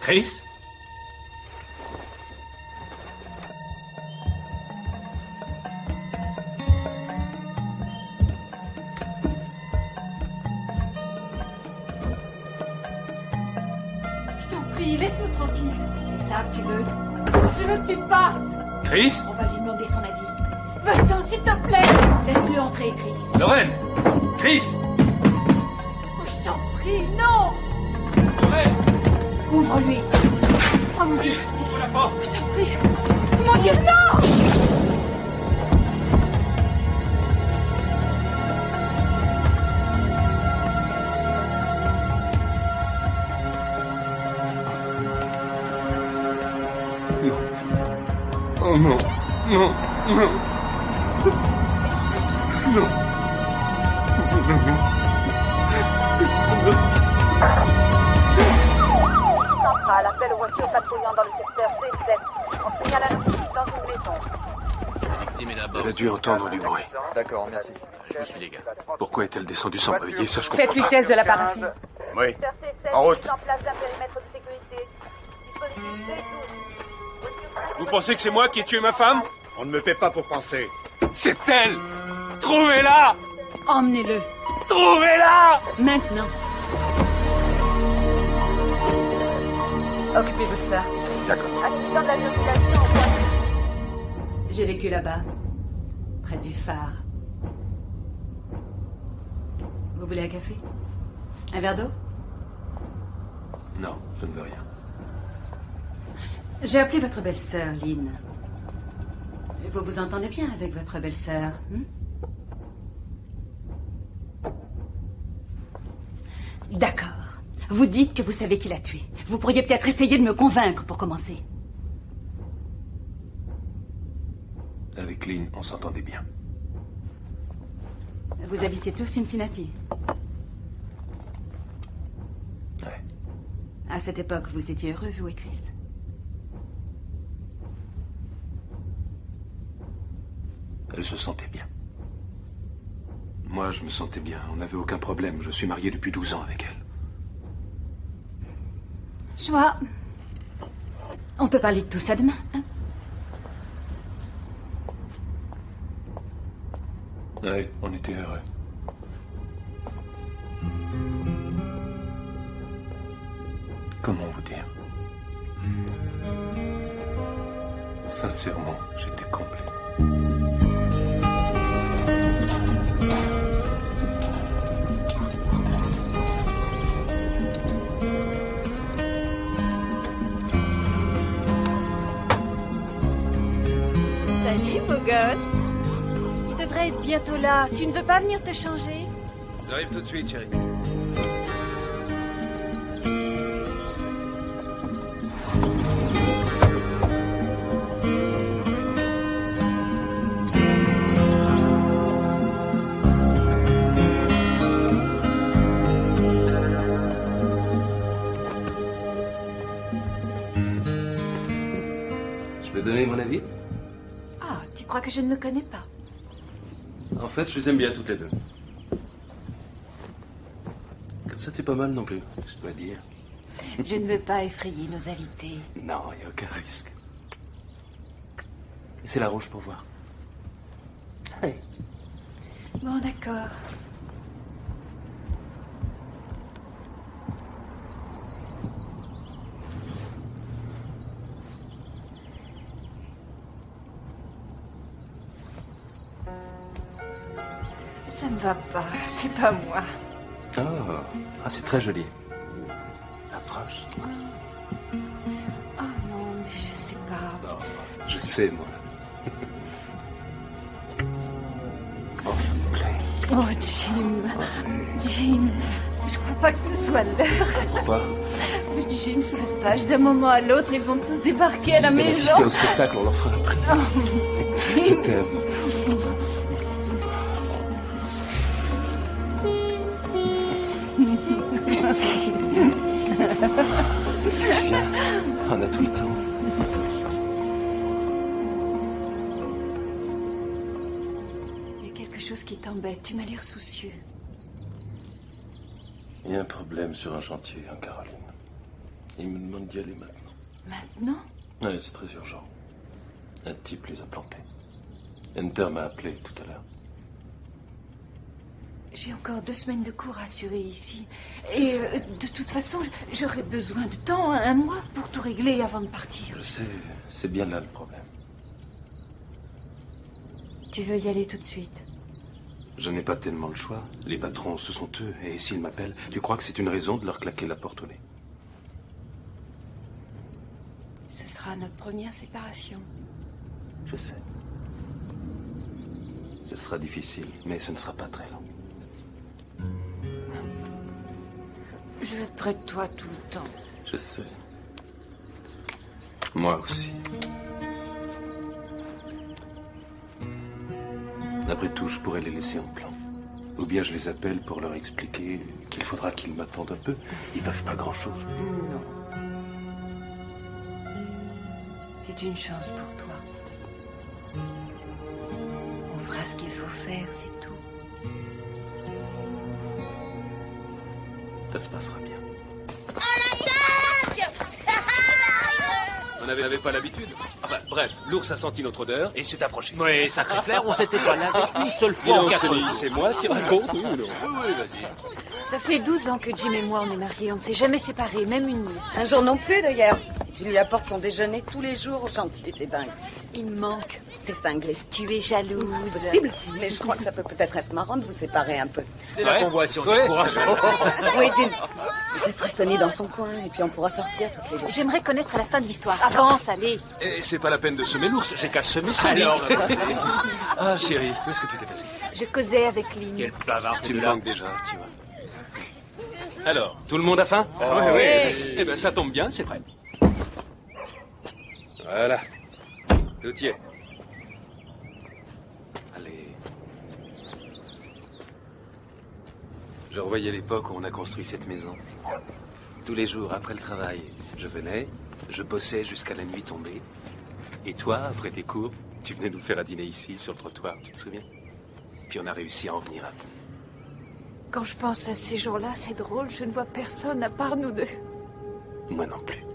Chris? Je t'en prie, laisse-nous tranquille. C'est ça que tu veux? Je veux que tu partes. Chris? On va lui demander son avis. Va-t'en, s'il te plaît. Laisse-le entrer, Chris. Lorraine! Chris! Oh, je t'en prie, non. Lorraine! Ouvre-lui. Oh mon Dieu. Chris, ouvre la porte! Je t'en prie. Mon Dieu, non. Oh non, non, non. Non. Centrale, appel aux voitures patrouillant dans le secteur C7. On signale un incident dans une maison. Victime est d'abord. Elle a dû entendre du bruit. D'accord, merci. Je vous suis, les gars. Pourquoi est-elle descendue sans me réveiller? Ça, je comprends Faites-lui pas. test de la paraffine. Oui. Secteur C7, En route. mise en place d'un périmètre de sécurité. Dispositif B12. Vous pensez que c'est moi qui ai tué ma femme? On ne me fait pas pour penser. C'est elle! Trouvez-la! Emmenez-le. Trouvez-la! Maintenant. Occupez-vous de ça. D'accord. Accident de la circulation. J'ai vécu là-bas, près du phare. Vous voulez un café? Un verre d'eau? Non, je ne veux rien. J'ai appelé votre belle-sœur, Lynn. Vous vous entendez bien avec votre belle-sœur, hein? D'accord. Vous dites que vous savez qui l'a tué. Vous pourriez peut-être essayer de me convaincre pour commencer. Avec Lynn, on s'entendait bien. Vous habitiez tous Cincinnati. Ouais. À cette époque, vous étiez heureux, vous et Chris? Elle se sentait bien. Moi, je me sentais bien. On n'avait aucun problème. Je suis marié depuis 12 ans avec elle. Je vois. On peut parler de tout ça demain, hein? Ouais, on était heureux. Comment vous dire? Sincèrement, j'étais complet. Salut, beau gosse. Il devrait être bientôt là. Tu ne veux pas venir te changer? J'arrive tout de suite, chérie. Je peux donner mon avis? Ah, tu crois que je ne le connais pas? En fait, je les aime bien toutes les deux. Comme ça, t'es pas mal non plus, je dois dire. Je ne veux pas effrayer nos invités. Non, il n'y a aucun risque. C'est la rouge pour voir. Allez. Bon, d'accord. Ça me va pas, c'est pas moi. Oh, ah, c'est très joli. Approche. Oh non, mais je sais pas. Non, je sais, moi. Oh, ça me plaît. Oh, Jim, je crois pas que ce soit l'heure. Pourquoi? Jim, sois sage, d'un moment à l'autre, ils vont tous débarquer à la S'ils veulent maison. assister au spectacle, on leur fera un prix. Oh, Je t'aime. Viens, on a tout le temps. il y a quelque chose qui t'embête, tu m'as l'air soucieux. Il y a un problème sur un chantier en Caroline. Ils me demandent d'y aller maintenant. Maintenant? Ouais, c'est très urgent. Un type les a plantés. Hunter m'a appelé tout à l'heure. J'ai encore 2 semaines de cours à assurer ici. Et de toute façon, j'aurais besoin de temps, 1 mois, pour tout régler avant de partir. Je sais, c'est bien là le problème. Tu veux y aller tout de suite? Je n'ai pas tellement le choix. Les patrons, ce sont eux. Et s'ils m'appellent, tu crois que c'est une raison de leur claquer la porte au nez? Ce sera notre première séparation. Je sais. Ce sera difficile, mais ce ne sera pas très long. Je vais être près de toi tout le temps. Je sais. Moi aussi. Après tout, je pourrais les laisser en plan. Ou bien je les appelle pour leur expliquer qu'il faudra qu'ils m'attendent un peu. Ils peuvent pas grand-chose. Non. C'est une chance pour toi. On fera ce qu'il faut faire, c'est tout. Ça se passera bien. On n'avait pas l'habitude. Enfin, bref, l'ours a senti notre odeur et s'est approché. Oui, sacré flair, on s'était pas là avec une seule fois en 4 ans. C'est moi qui raconte, oui ou non? Oui, vas-y. Ça fait 12 ans que Jim et moi on est mariés. On ne s'est jamais séparés, même une nuit. Un jour non plus, d'ailleurs. Tu lui apportes son déjeuner tous les jours. Gentil, t'es dingue. Il me manque. T'es cinglé. Tu es jalouse. Possible. Mais je crois que ça peut peut-être être marrant de vous séparer un peu. C'est la convoiture du courage. Oui, Jim. Je laisserai Sonny dans son coin et puis on pourra sortir toutes les deux. J'aimerais connaître la fin de l'histoire. Avance, allez. Et c'est pas la peine de semer l'ours, j'ai qu'à semer ça. Alors. Ah, chérie, où est-ce que tu t'es passé? Je causais avec Lynn. Quel bavard, Tu me manques déjà, tu vois. Alors, tout le monde a faim? Oui. Eh ben, ça tombe bien, c'est prêt. Voilà. Tout y est. Allez. Je revoyais l'époque où on a construit cette maison. Tous les jours, après le travail, je venais, je bossais jusqu'à la nuit tombée. Et toi, après tes cours, tu venais nous faire à dîner ici, sur le trottoir, tu te souviens? Puis on a réussi à en venir à bout. Quand je pense à ces jours-là, c'est drôle. Je ne vois personne à part nous deux. Moi non plus.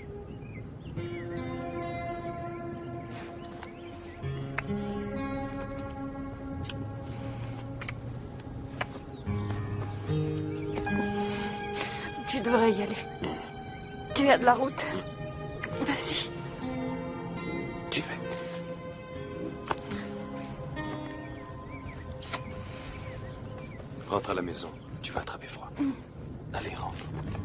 Tu devrais y aller. Tu as de la route. Vas-y. J'y vais. Rentre à la maison. Tu vas attraper froid. Allez, rentre.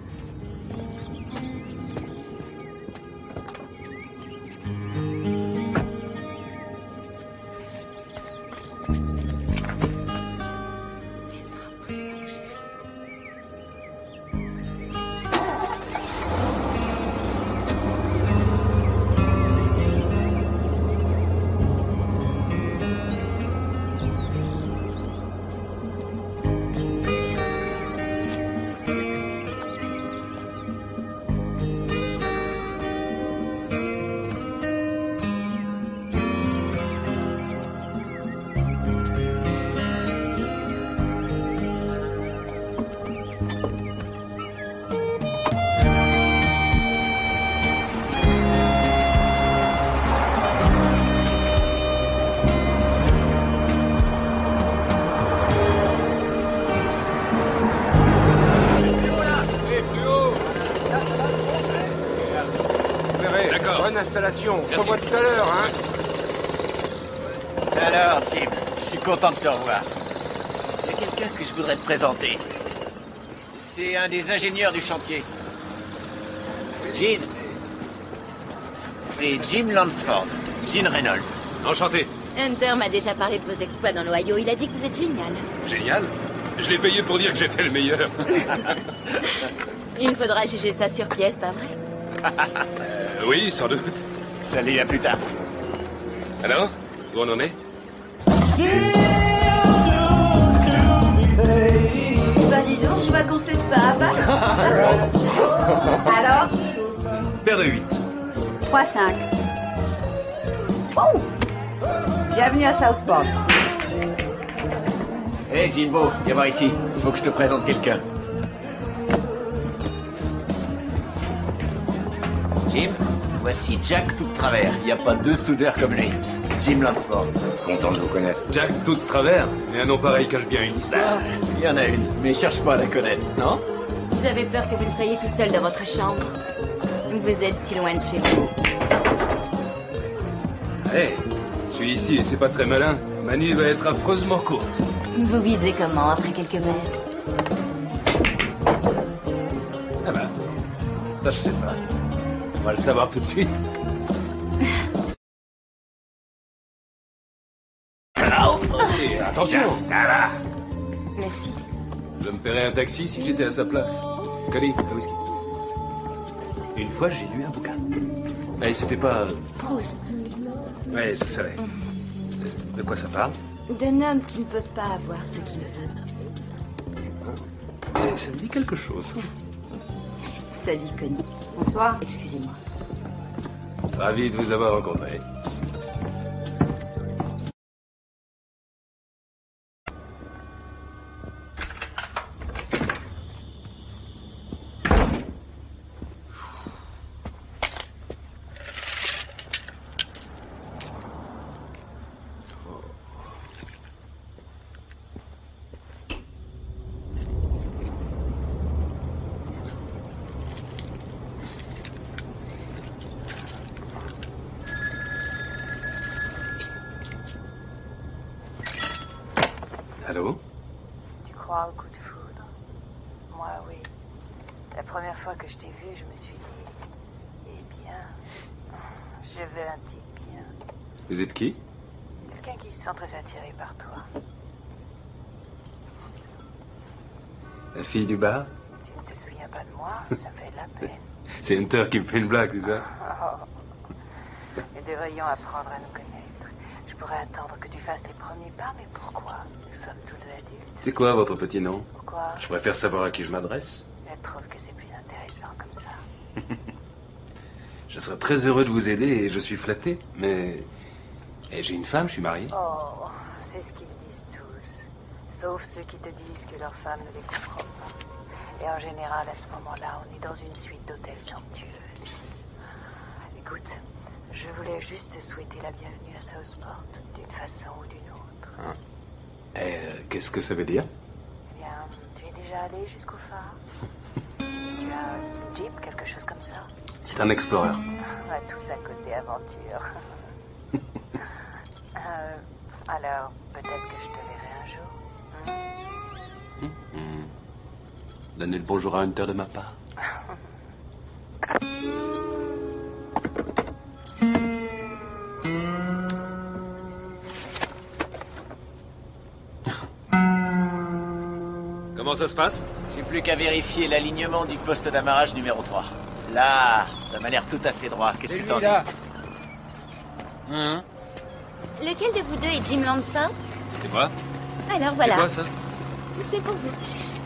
Installation. On se revoit tout à l'heure, hein. Alors, Jim, je suis content de te revoir. Il y a quelqu'un que je voudrais te présenter. C'est un des ingénieurs du chantier. Gene. C'est Jim Lansford. Gene Reynolds. Enchanté. Hunter m'a déjà parlé de vos exploits dans l'Ohio. Il a dit que vous êtes génial. Génial. Je l'ai payé pour dire que j'étais le meilleur. Il faudra juger ça sur pièce, pas vrai? Oui, sans doute. Salut, à plus tard. Alors, où on en est? Bah dis donc, je vois qu'on se laisse pas abattre. Alors, Paire de 8. 3-5. Oh! Bienvenue à Southport. Hé, Jimbo, viens voir ici. Il faut que je te présente quelqu'un. Jim, voici Jack tout de travers. Il n'y a pas deux soudeurs comme lui. Jim Lansford. Content de vous connaître. Jack, tout de travers. Mais un nom pareil cache bien une histoire. Il y en a une, mais cherche pas à la connaître, non? J'avais peur que vous ne soyez tout seul dans votre chambre. Vous êtes si loin de chez vous. Hey, je suis ici et c'est pas très malin. Ma nuit va être affreusement courte. Vous visez comment après quelques verres? Ah bah, ça je sais pas. On va le savoir tout de suite. Et attention. Merci. Je me paierais un taxi si j'étais à sa place. Connie, un whisky. Une fois, j'ai lu un bouquin. Et c'était pas... Proust. Ouais, je savais. De quoi ça parle? D'un homme qui ne peut pas avoir ce qu'il veut. Mais ça me dit quelque chose. Salut, Connie. Bonsoir. Excusez-moi. Ravi de vous avoir rencontré. Allô? Tu crois au coup de foudre? Moi, oui. La première fois que je t'ai vu, je me suis dit... Eh bien... Je veux un type bien. Vous êtes qui? Quelqu'un qui se sent très attiré par toi. La fille du bar? Tu ne te souviens pas de moi? Ça me fait de la peine. C'est Hunter qui me fait une blague, c'est ça? Oh. Nous devrions apprendre à nous connaître. Je pourrais attendre que tu fasses les premiers pas, mais pourquoi? Nous sommes tous deux adultes. C'est quoi votre petit nom? Pourquoi? Je préfère savoir à qui je m'adresse. Je trouve que c'est plus intéressant comme ça. Je serais très heureux de vous aider et je suis flatté, mais... Et j'ai une femme, je suis marié. Oh, c'est ce qu'ils disent tous. Sauf ceux qui te disent que leur femme ne les comprend pas. Et en général, à ce moment-là, on est dans une suite d'hôtels somptueuses. Écoute, je voulais juste te souhaiter la bienvenue à Southport, d'une façon ou d'une autre. Hein? Et qu'est-ce que ça veut dire? Eh bien, tu es déjà allé jusqu'au phare? Tu as un Jeep, quelque chose comme ça? C'est un Explorer. On a tous un côté aventure. Alors, peut-être que je te verrai un jour. Donnez le bonjour à Hunter de ma part. Comment ça se passe? J'ai plus qu'à vérifier l'alignement du poste d'amarrage numéro 3. Là, ça m'a l'air tout à fait droit. Qu'est-ce que t'en dis? Hein? Lequel de vous deux est Jim Lansford? C'est moi? Alors C'est voilà. quoi ça? C'est pour vous.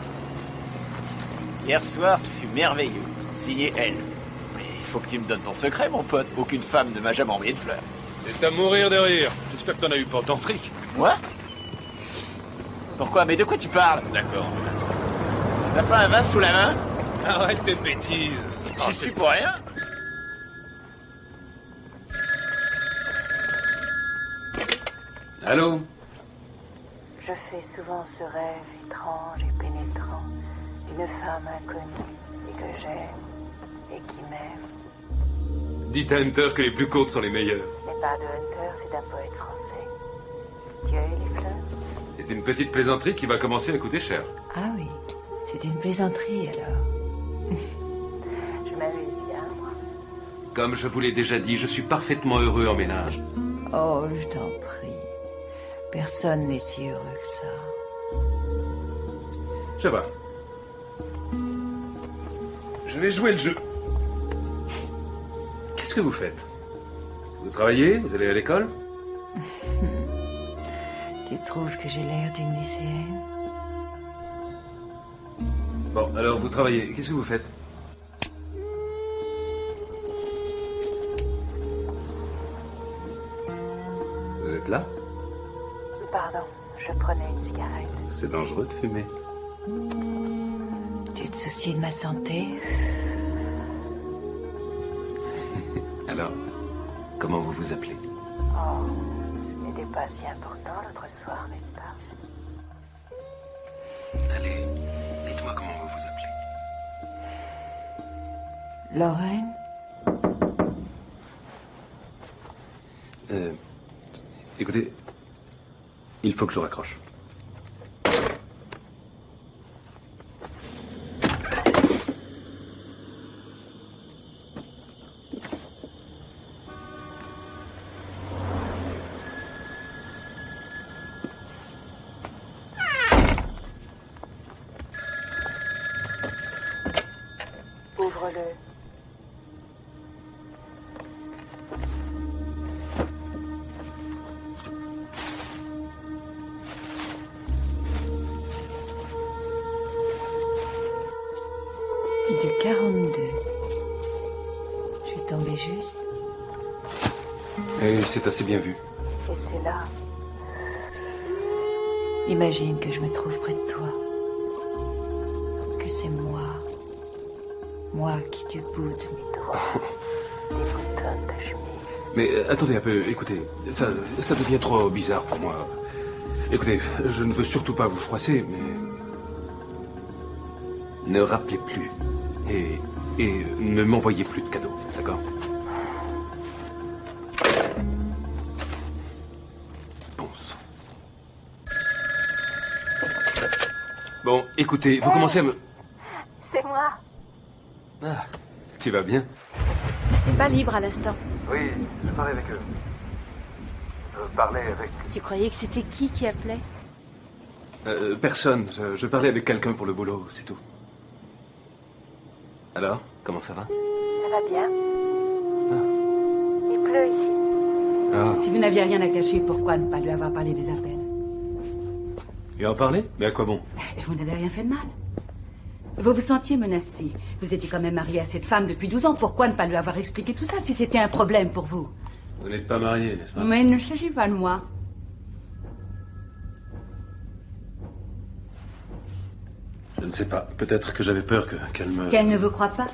Hier soir, ce fut merveilleux. Signé elle. Mais il faut que tu me donnes ton secret, mon pote. Aucune femme ne m'a jamais envoyé de fleurs. C'est à mourir de rire. J'espère que t'en as eu pas autant de fric. Moi? Pourquoi? Mais de quoi tu parles? D'accord. T'as pas un vin sous la main? Arrête tes bêtises. J'y suis pour rien. Allô? Je fais souvent ce rêve étrange et pénétrant d'une femme inconnue et que j'aime et qui m'aime. Dites à Hunter que les plus courtes sont les meilleures. Ce n'est pas de Hunter, c'est d'un poète français. Tu as eu les fleurs? C'est une petite plaisanterie qui va commencer à coûter cher. Ah oui, c'était une plaisanterie alors. Je m'amuse bien, moi. Comme je vous l'ai déjà dit, je suis parfaitement heureux en ménage. Oh, je t'en prie. Personne n'est si heureux que ça. Je vois. Je vais jouer le jeu. Qu'est-ce que vous faites? Vous travaillez? Vous allez à l'école? Tu trouves que j'ai l'air d'une lycéenne? Bon, alors vous travaillez. Qu'est-ce que vous faites? Vous êtes là? Pardon, je prenais une cigarette. C'est dangereux de fumer. Tu te soucies de ma santé? Alors, comment vous vous appelez? Oh, ce n'était pas si important l'autre soir, n'est-ce pas? Allez, dites-moi comment vous vous appelez. Lorraine? Écoutez, il faut que je raccroche. Ouvre-le. Du 42. Je suis tombée juste. Et c'est assez bien vu. Et c'est là. Imagine que je me trouve près de toi. Que c'est moi. Moi qui tu boudes mes doigts. Déboutonne ta chemise. Mais attendez un peu, écoutez, ça devient trop bizarre pour moi. Écoutez, je ne veux surtout pas vous froisser, mais... Ne rappelez plus. Et ne m'envoyez plus de cadeaux, d'accord? Bon sang. Bon, écoutez, vous commencez à me... C'est moi. Ah, tu vas bien? T'es pas libre à l'instant. Oui, je parlais avec eux. Je parlais avec... Tu croyais que c'était qui appelait? Personne. Je parlais avec quelqu'un pour le boulot, c'est tout. Alors, comment ça va? Ça va bien. Il pleut ici. Ah, Si vous n'aviez rien à cacher, pourquoi ne pas lui avoir parlé des appels? et en parler? Mais à quoi bon? Vous n'avez rien fait de mal. Vous vous sentiez menacé. Vous étiez quand même marié à cette femme depuis 12 ans. Pourquoi ne pas lui avoir expliqué tout ça si c'était un problème pour vous? Vous n'êtes pas marié, n'est-ce pas? Mais il ne s'agit pas de moi. Je ne sais pas. Peut-être que j'avais peur qu'elle me... Qu'elle ne vous croit pas?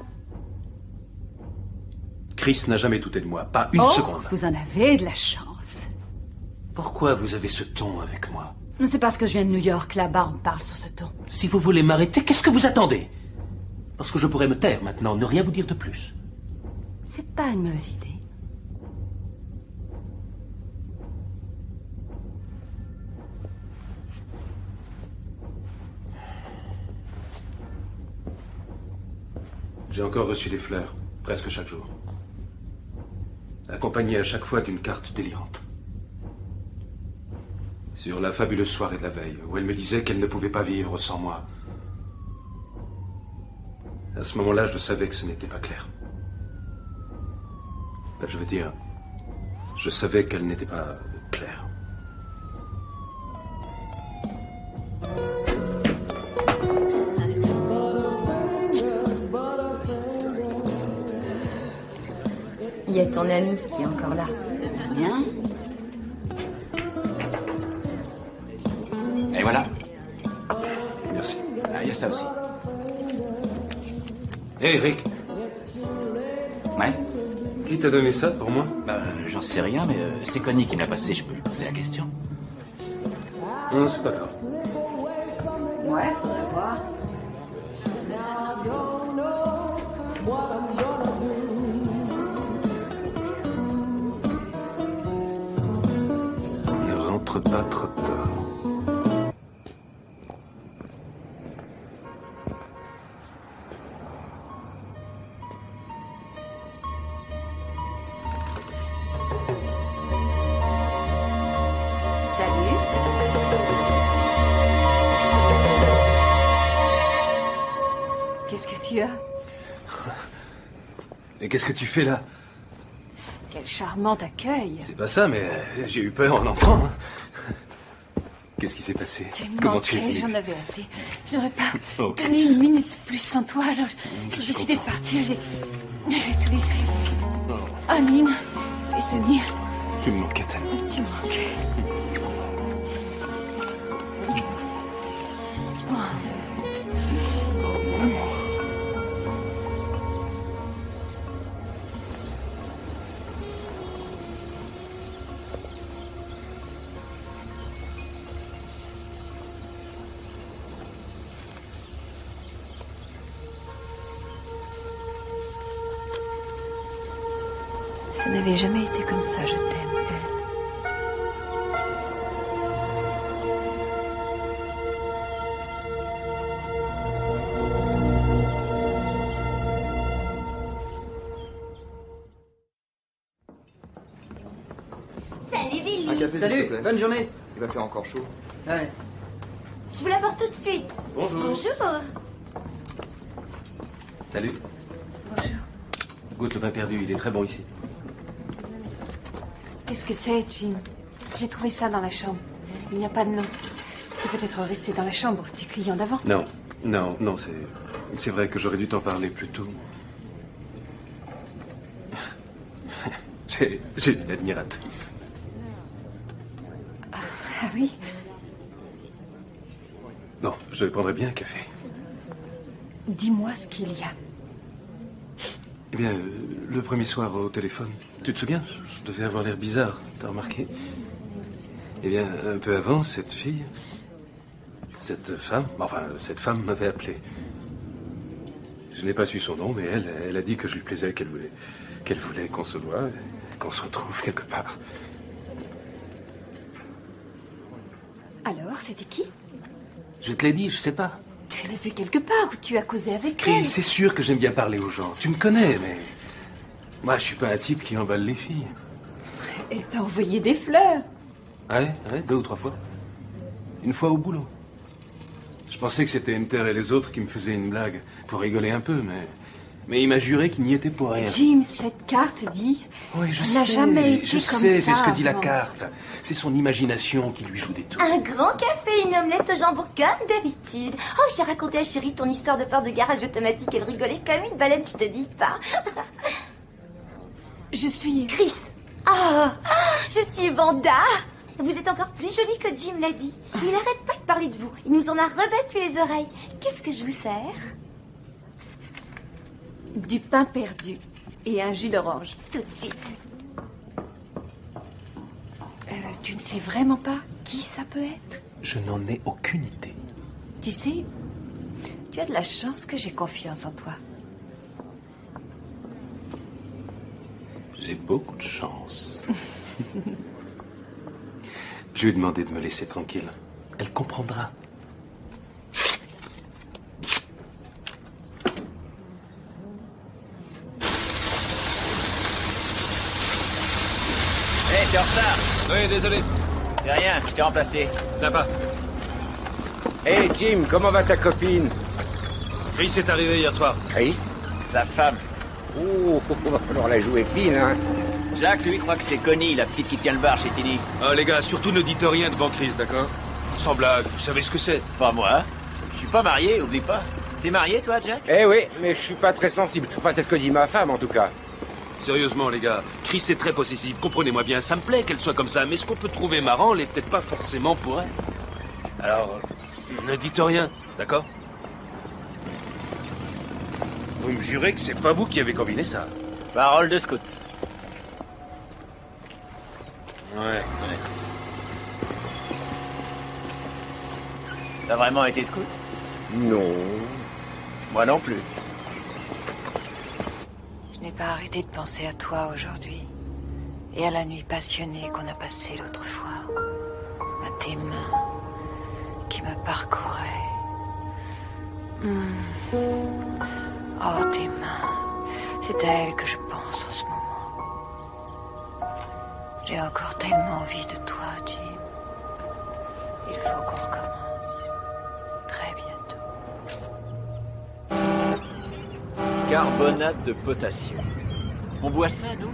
Chris n'a jamais douté de moi. Pas une Oh, seconde. vous en avez de la chance. Pourquoi vous avez ce ton avec moi? C'est parce que je viens de New York. Là-bas, on parle sur ce ton. Si vous voulez m'arrêter, qu'est-ce que vous attendez? Parce que je pourrais me taire maintenant, ne rien vous dire de plus. C'est pas une mauvaise idée. J'ai encore reçu des fleurs, presque chaque jour. Accompagnées à chaque fois d'une carte délirante. Sur la fabuleuse soirée de la veille, où elle me disait qu'elle ne pouvait pas vivre sans moi. À ce moment-là, je savais que ce n'était pas clair. Ben, je veux dire, je savais qu'elle n'était pas claire. Il y a ton ami qui est encore là. Bien. Et voilà. Merci. Ah, il y a ça aussi. Hé, Rick, Ouais. qui t'a donné ça pour moi? J'en sais rien, mais c'est Connie qui me l'a passé. Je peux lui poser la question. Non, c'est pas grave. Ouais, faudrait voir. Ne rentre pas trop tard. Salut. Qu'est-ce que tu as? Et qu'est-ce que tu fais là? Quel charmant accueil. C'est pas ça, mais j'ai eu peur en l'entendant. Qu'est-ce qui s'est passé? Tu me Comment tu es manquais, venu? j'en avais assez. Je n'aurais pas Ok. tenu une minute plus sans toi. Alors j'ai décidé de partir. J'ai tout laissé. Aline et Sonny, Tu me manquais tellement. tu me manquais. Ça n'avait jamais été comme ça, je t'aime, Elle. Salut Billy. Un café, s'il te Salut, plaît. bonne journée. Il va faire encore chaud. Ouais. Je vous l'apporte tout de suite. Bonjour. Bonjour. Salut. Bonjour. Goûte le pain perdu, il est très bon ici. Qu'est-ce que c'est, Jim? J'ai trouvé ça dans la chambre. Il n'y a pas de nom. C'était peut-être resté dans la chambre du client d'avant. Non, non, c'est vrai que j'aurais dû t'en parler plus tôt. J'ai une admiratrice. Ah oui? Non, je prendrais bien un café. Dis-moi ce qu'il y a. Eh bien, le premier soir au téléphone, tu te souviens? Je devais avoir l'air bizarre, t'as remarqué? Eh bien, un peu avant, cette femme m'avait appelé. Je n'ai pas su son nom, mais elle a dit que je lui plaisais, qu'elle voulait qu'on se voie, qu'on se retrouve quelque part. Alors, c'était qui? Je te l'ai dit, je sais pas. Tu l'as vu quelque part ou tu as causé avec Chris, elle? c'est sûr que j'aime bien parler aux gens. Tu me connais, mais... Moi, je suis pas un type qui emballe les filles. Elle t'a envoyé des fleurs. Ouais, 2 ou 3 fois. Une fois au boulot. Je pensais que c'était Hunter et les autres qui me faisaient une blague, pour rigoler un peu, mais il m'a juré qu'il n'y était pour rien. Jim, cette carte dit... Oui, je n'a sais, jamais été je comme sais, ça c'est ce que dit la avant. carte. C'est son imagination qui lui joue des tours. Un grand café, une omelette au jambon comme d'habitude. Oh, j'ai raconté à Chérie ton histoire de peur de garage automatique. Elle rigolait comme une baleine, je te dis pas. Je suis... Chris. Ah, je suis Vanda. Vous êtes encore plus jolie que Jim l'a dit. Il n'arrête pas de parler de vous. Il nous en a rebattu les oreilles. Qu'est-ce que je vous sers? Du pain perdu et un jus d'orange. Tout de suite. Tu ne sais vraiment pas qui ça peut être? Je n'en ai aucune idée. Tu sais, tu as de la chance que j'ai confiance en toi. J'ai beaucoup de chance. Je lui ai demandé de me laisser tranquille. Elle comprendra. Hé, t'es en retard. Oui, désolé. C'est rien, je t'ai remplacé. Sympa. Hé, Jim, comment va ta copine? Chris est arrivé hier soir. Chris? Sa femme. Oh, va falloir la jouer fine, hein. Jack, lui, croit que c'est Connie, la petite qui tient le bar chez Tilly. Ah, les gars, surtout ne dites rien devant Chris, d'accord? Sans blague, vous savez ce que c'est. Pas moi. Je suis pas marié, oublie pas. T'es marié, toi, Jack? Eh oui, mais je suis pas très sensible. Enfin, c'est ce que dit ma femme, en tout cas. Sérieusement, les gars, Chris est très possessive. Comprenez-moi bien, ça me plaît qu'elle soit comme ça, mais ce qu'on peut trouver marrant l'est peut-être pas forcément pour elle. Alors, ne dites rien, d'accord? Vous me jurez que c'est pas vous qui avez combiné ça. Parole de scout. Ouais. T'as vraiment été scout? Non. Moi non plus. Je n'ai pas arrêté de penser à toi aujourd'hui. Et à la nuit passionnée qu'on a passée l'autre fois. À tes mains qui me parcouraient. Oh, tes mains. C'est à elles que je pense en ce moment. J'ai encore tellement envie de toi, Jim. Il faut qu'on recommence. Très bientôt. Carbonate de potassium. On boit ça, nous?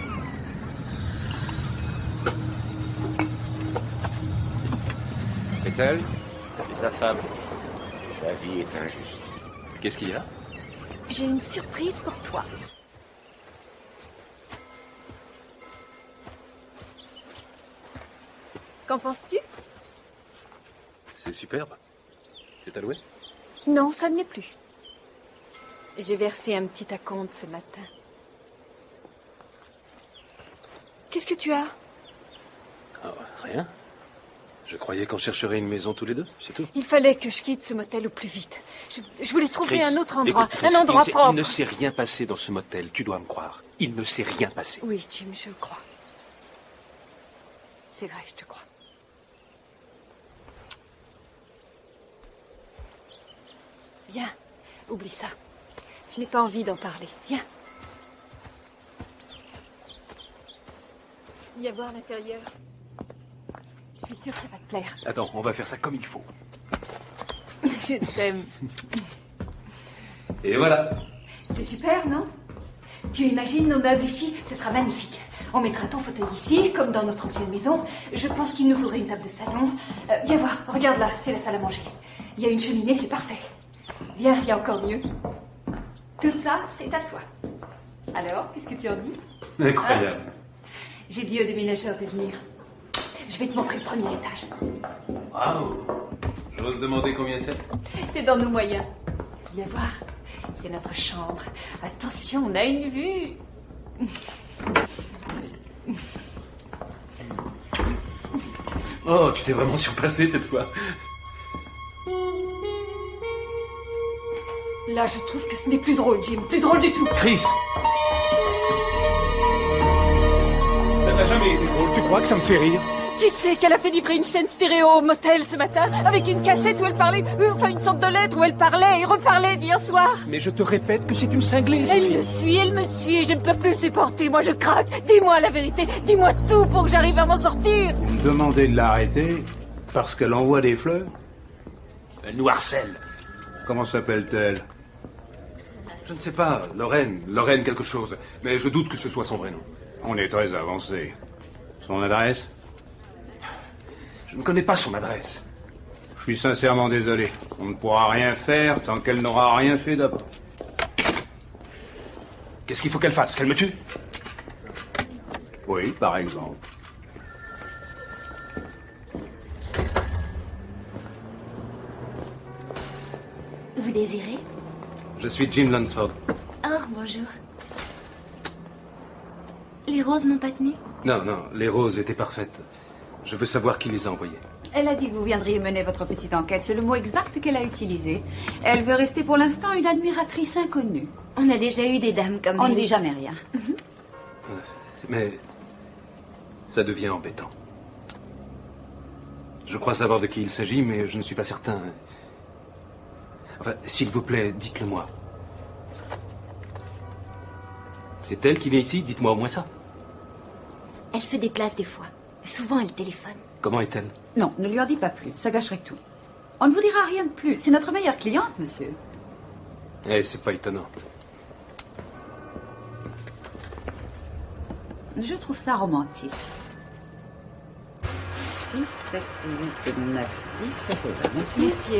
Est-elle? C'est sa femme. La vie est injuste. Qu'est-ce qu'il y a? J'ai une surprise pour toi. Qu'en penses-tu? C'est superbe. C'est alloué? Non, ça ne l'est plus. J'ai versé un petit acompte ce matin. Qu'est-ce que tu as? Ah, rien. Je croyais qu'on chercherait une maison tous les deux, c'est tout. Il fallait que je quitte ce motel au plus vite. Je voulais trouver Chris, un autre endroit, écoute, Chris, un endroit propre. Il ne s'est rien passé dans ce motel, tu dois me croire. Il ne s'est rien passé. Oui, Jim, je le crois. C'est vrai, je te crois. Viens, oublie ça. Je n'ai pas envie d'en parler. Viens. Viens voir l'intérieur. Je suis sûre que ça va te plaire. Attends, on va faire ça comme il faut. Je t'aime. Et voilà. C'est super, non? Tu imagines nos meubles ici? Ce sera magnifique. On mettra ton fauteuil ici, comme dans notre ancienne maison. Je pense qu'il nous faudrait une table de salon. Viens voir, regarde là, c'est la salle à manger. Il y a une cheminée, c'est parfait. Viens, il y a encore mieux. Tout ça, c'est à toi. Alors, qu'est-ce que tu en dis? Incroyable. J'ai dit aux déménageurs de venir. Je vais te montrer le premier étage. Waouh. J'ose demander combien c'est? C'est dans nos moyens. Viens voir, c'est notre chambre. Attention, on a une vue. Oh, tu t'es vraiment surpassé cette fois. Là, je trouve que ce n'est plus drôle, Jim. Plus drôle du tout. Chris! Ça n'a jamais été drôle. Tu crois que ça me fait rire? Tu sais qu'elle a fait livrer une chaîne stéréo au motel ce matin, avec une cassette où elle parlait, enfin une sorte de lettre où elle parlait et reparlait d'hier soir. Mais je te répète que c'est une cinglée, Elle me suit, je ne peux plus supporter, moi je craque. Dis-moi la vérité, dis-moi tout pour que j'arrive à m'en sortir. Vous me demandez de l'arrêter parce qu'elle envoie des fleurs? Elle nous harcèle. Comment s'appelle-t-elle? Je ne sais pas, Lorraine quelque chose. Mais je doute que ce soit son vrai nom. On est très avancé. Son adresse? Je ne connais pas son adresse. Je suis sincèrement désolé. On ne pourra rien faire tant qu'elle n'aura rien fait d'abord. Qu'est-ce qu'il faut qu'elle fasse? Qu'elle me tue? Oui, par exemple. Vous désirez? Je suis Jim Lunsford. Oh, bonjour. Les roses n'ont pas tenu? Non, les roses étaient parfaites. Je veux savoir qui les a envoyées. Elle a dit que vous viendriez mener votre petite enquête. C'est le mot exact qu'elle a utilisé. Elle veut rester pour l'instant une admiratrice inconnue. On a déjà eu des dames comme On elle. ne dit jamais rien. Mais ça devient embêtant. Je crois savoir de qui il s'agit, mais je ne suis pas certain. Enfin, s'il vous plaît, dites-le-moi. C'est elle qui vient ici? Dites-moi au moins ça. Elle se déplace des fois. Souvent, elle téléphone. Comment est-elle? Non, ne lui en dis pas plus. Ça gâcherait tout. On ne vous dira rien de plus. C'est notre meilleure cliente, monsieur. Eh, c'est pas étonnant. Je trouve ça romantique. 6, 7, 8, 9, 10, ça fait 20. Merci à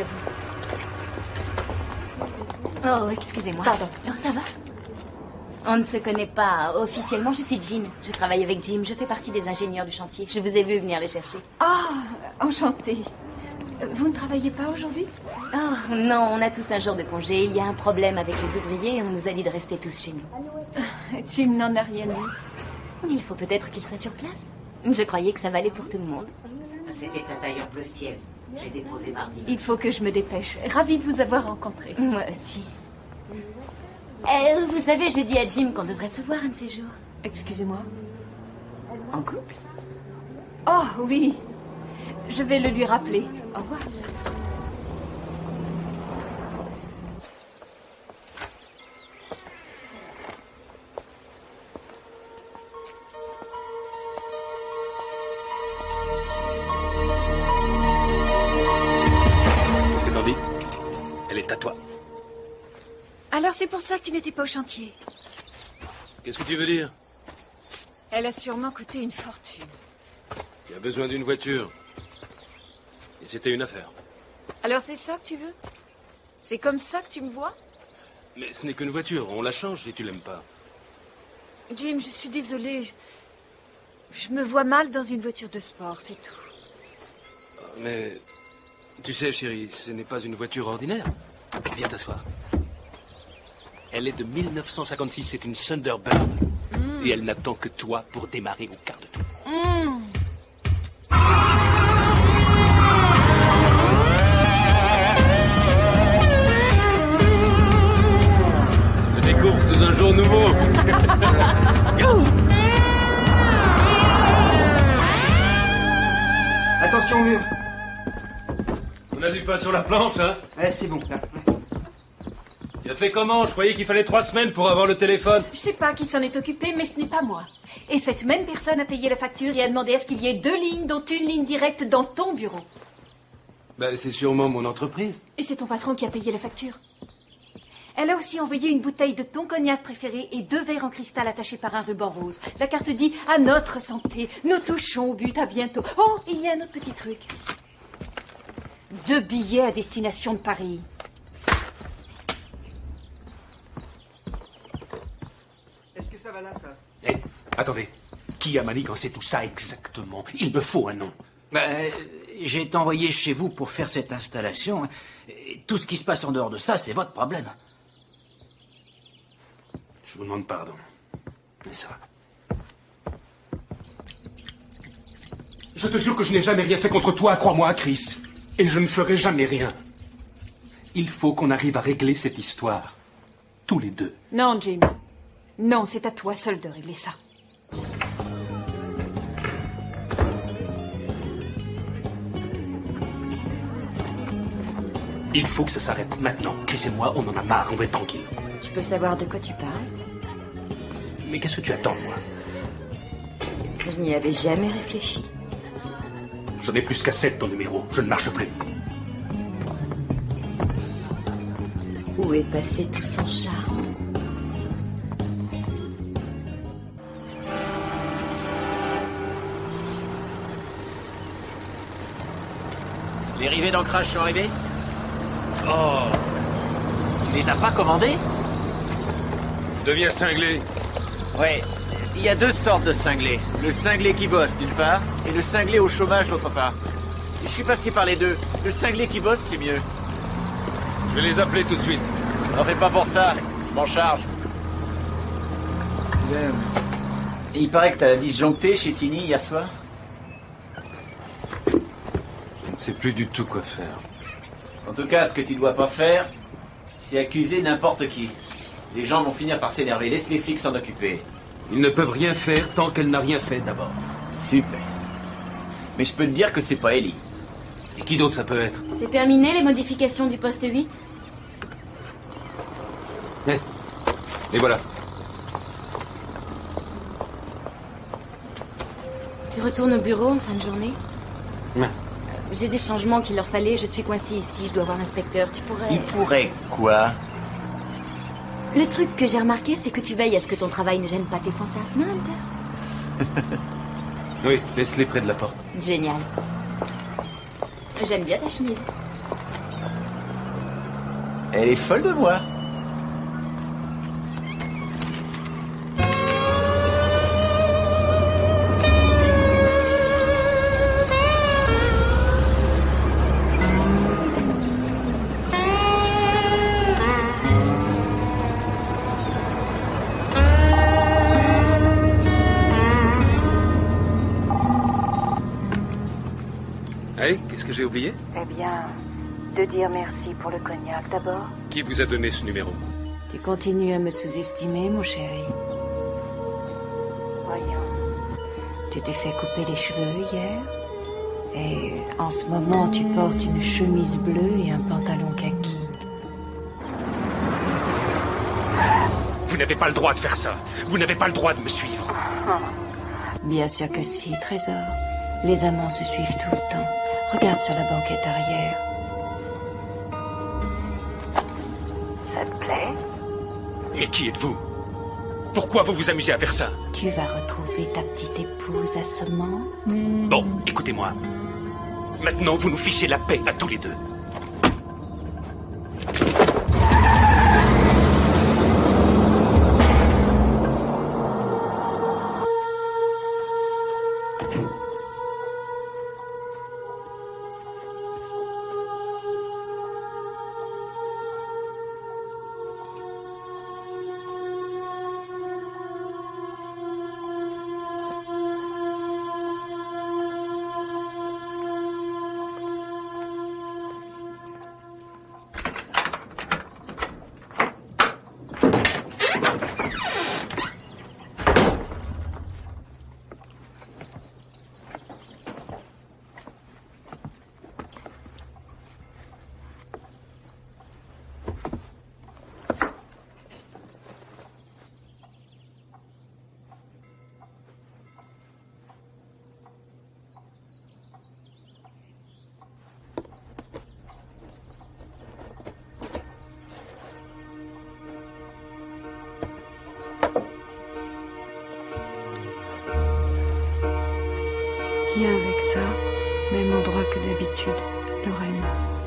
vous. Oh, excusez-moi. Pardon. Oh, ça va? On ne se connaît pas. Officiellement, je suis Jean. Je travaille avec Jim. Je fais partie des ingénieurs du chantier. Je vous ai vu venir les chercher. Ah, enchantée. Vous ne travaillez pas aujourd'hui? Oh, non, on a tous un jour de congé. Il y a un problème avec les ouvriers et on nous a dit de rester tous chez nous. Jim n'en a rien dit. Il faut peut-être qu'il soit sur place. Je croyais que ça valait pour tout le monde. C'était un tailleur bleu ciel. J'ai déposé mardi. Il faut que je me dépêche. Ravie de vous avoir rencontré. Moi aussi. Vous savez, j'ai dit à Jim qu'on devrait se voir un de ces jours. Excusez-moi. En couple? Oh, oui. Je vais le lui rappeler. Au revoir. Qu'est-ce que t'en dis? Elle est à toi. Alors c'est pour ça que tu n'étais pas au chantier. Qu'est-ce que tu veux dire? Elle a sûrement coûté une fortune. Tu as besoin d'une voiture. Et c'était une affaire. Alors c'est ça que tu veux? C'est comme ça que tu me vois? Mais ce n'est qu'une voiture, on la change si tu l'aimes pas. Jim, je suis désolée. Je me vois mal dans une voiture de sport, c'est tout. Mais, tu sais, chérie, ce n'est pas une voiture ordinaire. Viens t'asseoir. Elle est de 1956, c'est une Thunderbird. Et elle n'attend que toi pour démarrer au quart de tour. On a du pain sur la planche, hein? C'est bon, là. Tu as fait comment? Je croyais qu'il fallait 3 semaines pour avoir le téléphone. Je sais pas qui s'en est occupé, mais ce n'est pas moi. Et cette même personne a payé la facture et a demandé à ce qu'il y ait 2 lignes, dont une ligne directe dans ton bureau. Ben, c'est sûrement mon entreprise. Et c'est ton patron qui a payé la facture. Elle a aussi envoyé une bouteille de ton cognac préféré et 2 verres en cristal attachés par un ruban rose. La carte dit « À notre santé, nous touchons au but, à bientôt ». Oh, il y a un autre petit truc. 2 billets à destination de Paris. Est-ce que ça va là, ça? Hé, attendez. Qui a manigancé tout ça exactement? Il me faut un nom. J'ai été envoyé chez vous pour faire cette installation. Et tout ce qui se passe en dehors de ça, c'est votre problème. Je vous demande pardon. Mais ça... Je te jure que je n'ai jamais rien fait contre toi, crois-moi, Chris. Et je ne ferai jamais rien. Il faut qu'on arrive à régler cette histoire. Tous les deux. Non, Jim. Non, c'est à toi seul de régler ça. Il faut que ça s'arrête maintenant. Chris et moi, on en a marre, on va être tranquille. Je peux savoir de quoi tu parles? Mais qu'est-ce que tu attends de moi? Je n'y avais jamais réfléchi. J'en ai plus qu'à 7 ton numéro. Je ne marche plus. Où est passé tout son charme? Les rivets d'ancrage sont arrivés? Oh! Tu les as pas commandés? Deviens cinglé. Ouais. Il y a 2 sortes de cinglés. Le cinglé qui bosse, d'une part, et le cinglé au chômage, d'autre part. Et je suis passé par les deux. Le cinglé qui bosse, c'est mieux. Je vais les appeler tout de suite. N'en fais pas pour ça. Je m'en charge. Et il paraît que t'as disjoncté chez Tini hier soir? Je ne sais plus du tout quoi faire. En tout cas, ce que tu dois pas faire, c'est accuser n'importe qui. Les gens vont finir par s'énerver. Laisse les flics s'en occuper. Ils ne peuvent rien faire tant qu'elle n'a rien fait d'abord. Super. Mais je peux te dire que c'est pas Ellie. Et qui d'autre ça peut être? C'est terminé les modifications du poste 8? Et voilà. Tu retournes au bureau en fin de journée? Ouais. J'ai des changements qu'il leur fallait, je suis coincée ici, je dois voir l'inspecteur. Tu pourrais... Il pourrait quoi? Le truc que j'ai remarqué, c'est que tu veilles à ce que ton travail ne gêne pas tes fantasmes, Hunter. Oui, laisse-les près de la porte. Génial. J'aime bien ta chemise. Elle est folle de moi. Hey, qu'est-ce que j'ai oublié? Eh bien, de dire merci pour le cognac d'abord. Qui vous a donné ce numéro? Tu continues à me sous-estimer, mon chéri. Voyons. Tu t'es fait couper les cheveux hier. Et en ce moment, tu portes une chemise bleue et un pantalon kaki. Vous n'avez pas le droit de faire ça. Vous n'avez pas le droit de me suivre. Bien sûr que si, Trésor. Les amants se suivent tout le temps. Regarde sur la banquette arrière. Ça te plaît? Mais qui êtes-vous? Pourquoi vous vous amusez à faire ça? Tu vas retrouver ta petite épouse à ce moment. Bon, écoutez-moi. Maintenant, vous nous fichez la paix à tous les deux. Lorraine.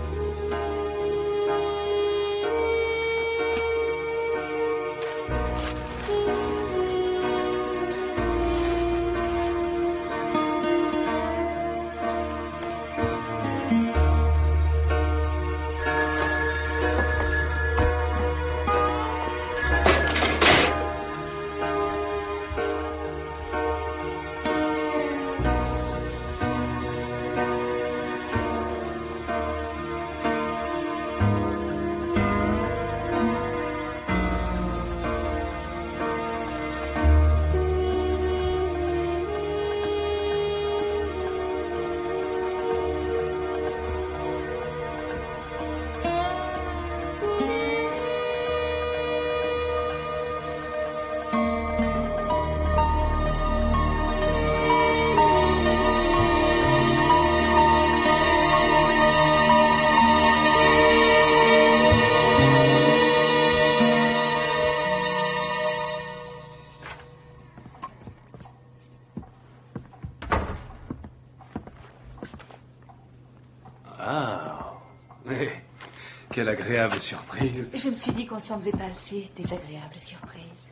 Quelle agréable surprise. Je me suis dit qu'on s'en faisait pas assez, des agréables surprises.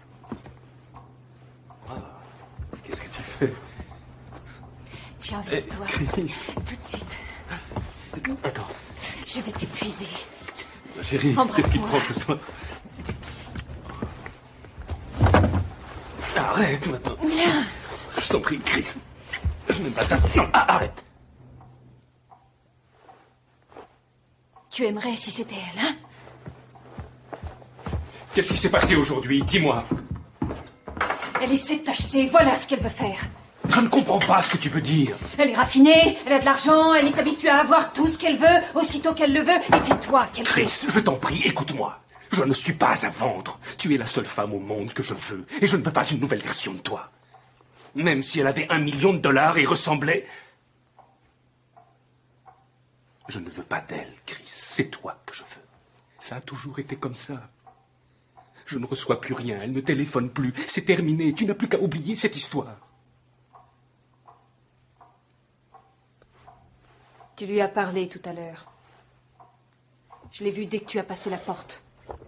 Qu'est-ce que tu fais? J'ai envie de toi. Chris. Tout de suite. Attends. Je vais t'épuiser. Chérie, qu'est-ce qu'il prend ce soir? Arrête maintenant. Viens. Je t'en prie, Chris. Je n'aime pas ça. Non, arrête. Tu aimerais si c'était elle, hein? Qu'est-ce qui s'est passé aujourd'hui? Dis-moi. Elle essaie de t'acheter, voilà ce qu'elle veut faire. Je ne comprends pas ce que tu veux dire. Elle est raffinée, elle a de l'argent, elle est habituée à avoir tout ce qu'elle veut, aussitôt qu'elle le veut, et c'est toi qu'elle veut. Chris, je t'en prie, écoute-moi. Je ne suis pas à vendre. Tu es la seule femme au monde que je veux, et je ne veux pas une nouvelle version de toi. Même si elle avait $1 million et ressemblait... Je ne veux pas d'elle, Chris. C'est toi que je veux. Ça a toujours été comme ça. Je ne reçois plus rien, elle ne téléphone plus. C'est terminé, tu n'as plus qu'à oublier cette histoire. Tu lui as parlé tout à l'heure. Je l'ai vu dès que tu as passé la porte.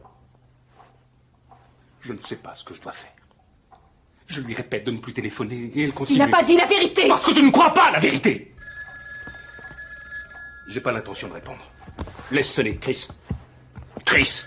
Je ne sais pas ce que je dois faire. Je lui répète de ne plus téléphoner et elle continue. Il n'a pas dit la vérité! Parce que tu ne crois pas à la vérité! J'ai pas l'intention de répondre. Laisse sonner, Chris. Chris!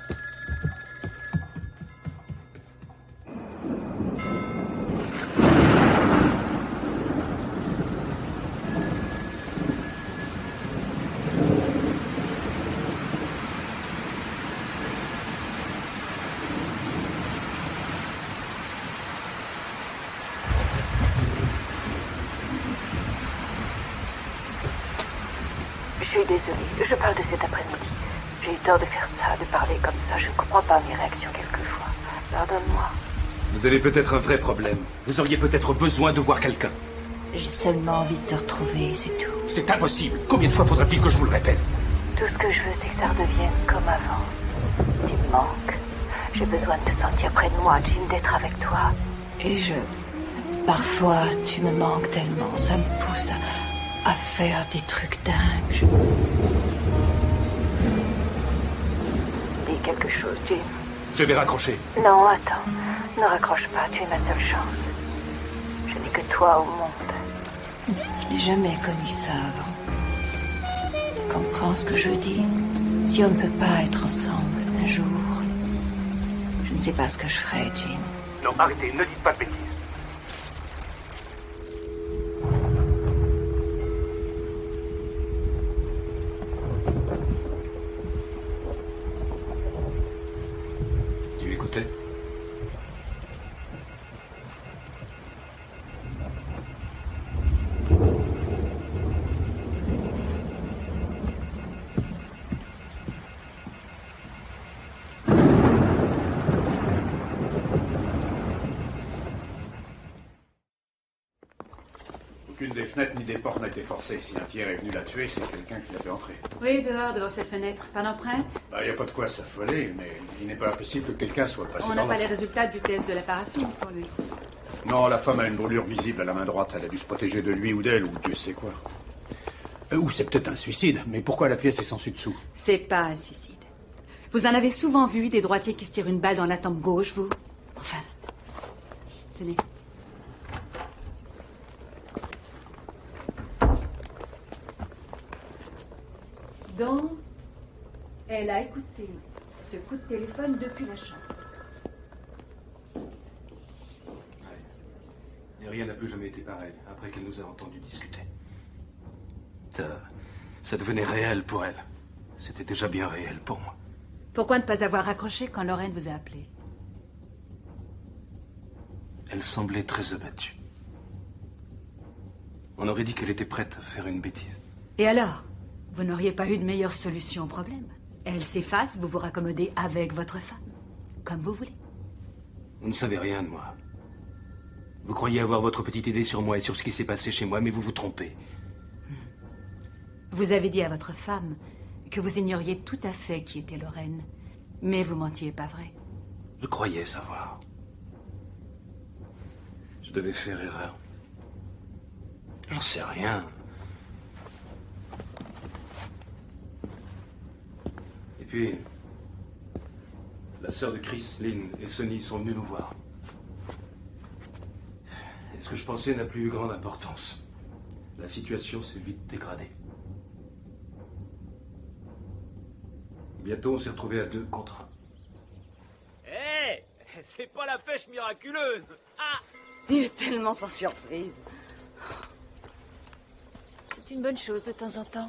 Je suis désolée, je parle de cet après-midi. J'ai eu tort de faire ça, de parler comme ça. Je ne comprends pas mes réactions quelquefois. Pardonne-moi. Vous avez peut-être un vrai problème. Vous auriez peut-être besoin de voir quelqu'un. J'ai seulement envie de te retrouver, c'est tout. C'est impossible. Combien de fois faudra-t-il que je vous le répète? Tout ce que je veux, c'est que ça redevienne comme avant. Tu me manques. J'ai besoin de te sentir près de moi, Jim, d'être avec toi. Et parfois, tu me manques tellement, ça me pousse à faire des trucs dingues. Dis quelque chose, Jim. Je vais raccrocher. Non, attends. Ne raccroche pas, tu es ma seule chance. Je n'ai que toi au monde. Je n'ai jamais connu ça avant. Comprends ce que je dis? Si on ne peut pas être ensemble un jour, je ne sais pas ce que je ferai, Jim. Non, arrêtez, ne dites pas de bêtises. Tu écoutais? Aucune des fenêtres ni des portes n'a été forcée. Si un tiers est venu la tuer, c'est quelqu'un qui l'a fait entrer. Oui, dehors, devant cette fenêtre. Pas d'empreinte? Bah, y a pas de quoi s'affoler, mais il n'est pas impossible que quelqu'un soit passé On dans n'a pas la... les résultats du test de la paraffine pour lui. Non, la femme a une brûlure visible à la main droite. Elle a dû se protéger de lui ou d'elle, ou Dieu sait quoi. Ou c'est peut-être un suicide, mais pourquoi la pièce est sans dessus-dessous? C'est pas un suicide. Vous en avez souvent vu des droitiers qui se tirent une balle dans la tempe gauche, vous? Enfin. Tenez. Donc, elle a écouté ce coup de téléphone depuis la chambre. Et rien n'a plus jamais été pareil, après qu'elle nous a entendus discuter. Ça devenait réel pour elle. C'était déjà bien réel pour moi. Pourquoi ne pas avoir raccroché quand Lorraine vous a appelé? Elle semblait très abattue. On aurait dit qu'elle était prête à faire une bêtise. Et alors? Vous n'auriez pas eu de meilleure solution au problème? Elle s'efface, vous vous raccommodez avec votre femme. Comme vous voulez. Vous ne savez rien de moi. Vous croyez avoir votre petite idée sur moi et sur ce qui s'est passé chez moi, mais vous vous trompez. Vous avez dit à votre femme que vous ignoriez tout à fait qui était Lorraine. Mais vous mentiez, pas vrai? Je croyais savoir. Je devais faire erreur. J'en sais rien. Et puis, la sœur de Chris, Lynn et Sonny sont venus nous voir. Et ce que je pensais n'a plus eu grande importance. La situation s'est vite dégradée. Bientôt, on s'est retrouvés à 2 contre 1. Hé, c'est pas la pêche miraculeuse. Ah! Il est tellement sans surprise. C'est une bonne chose de temps en temps.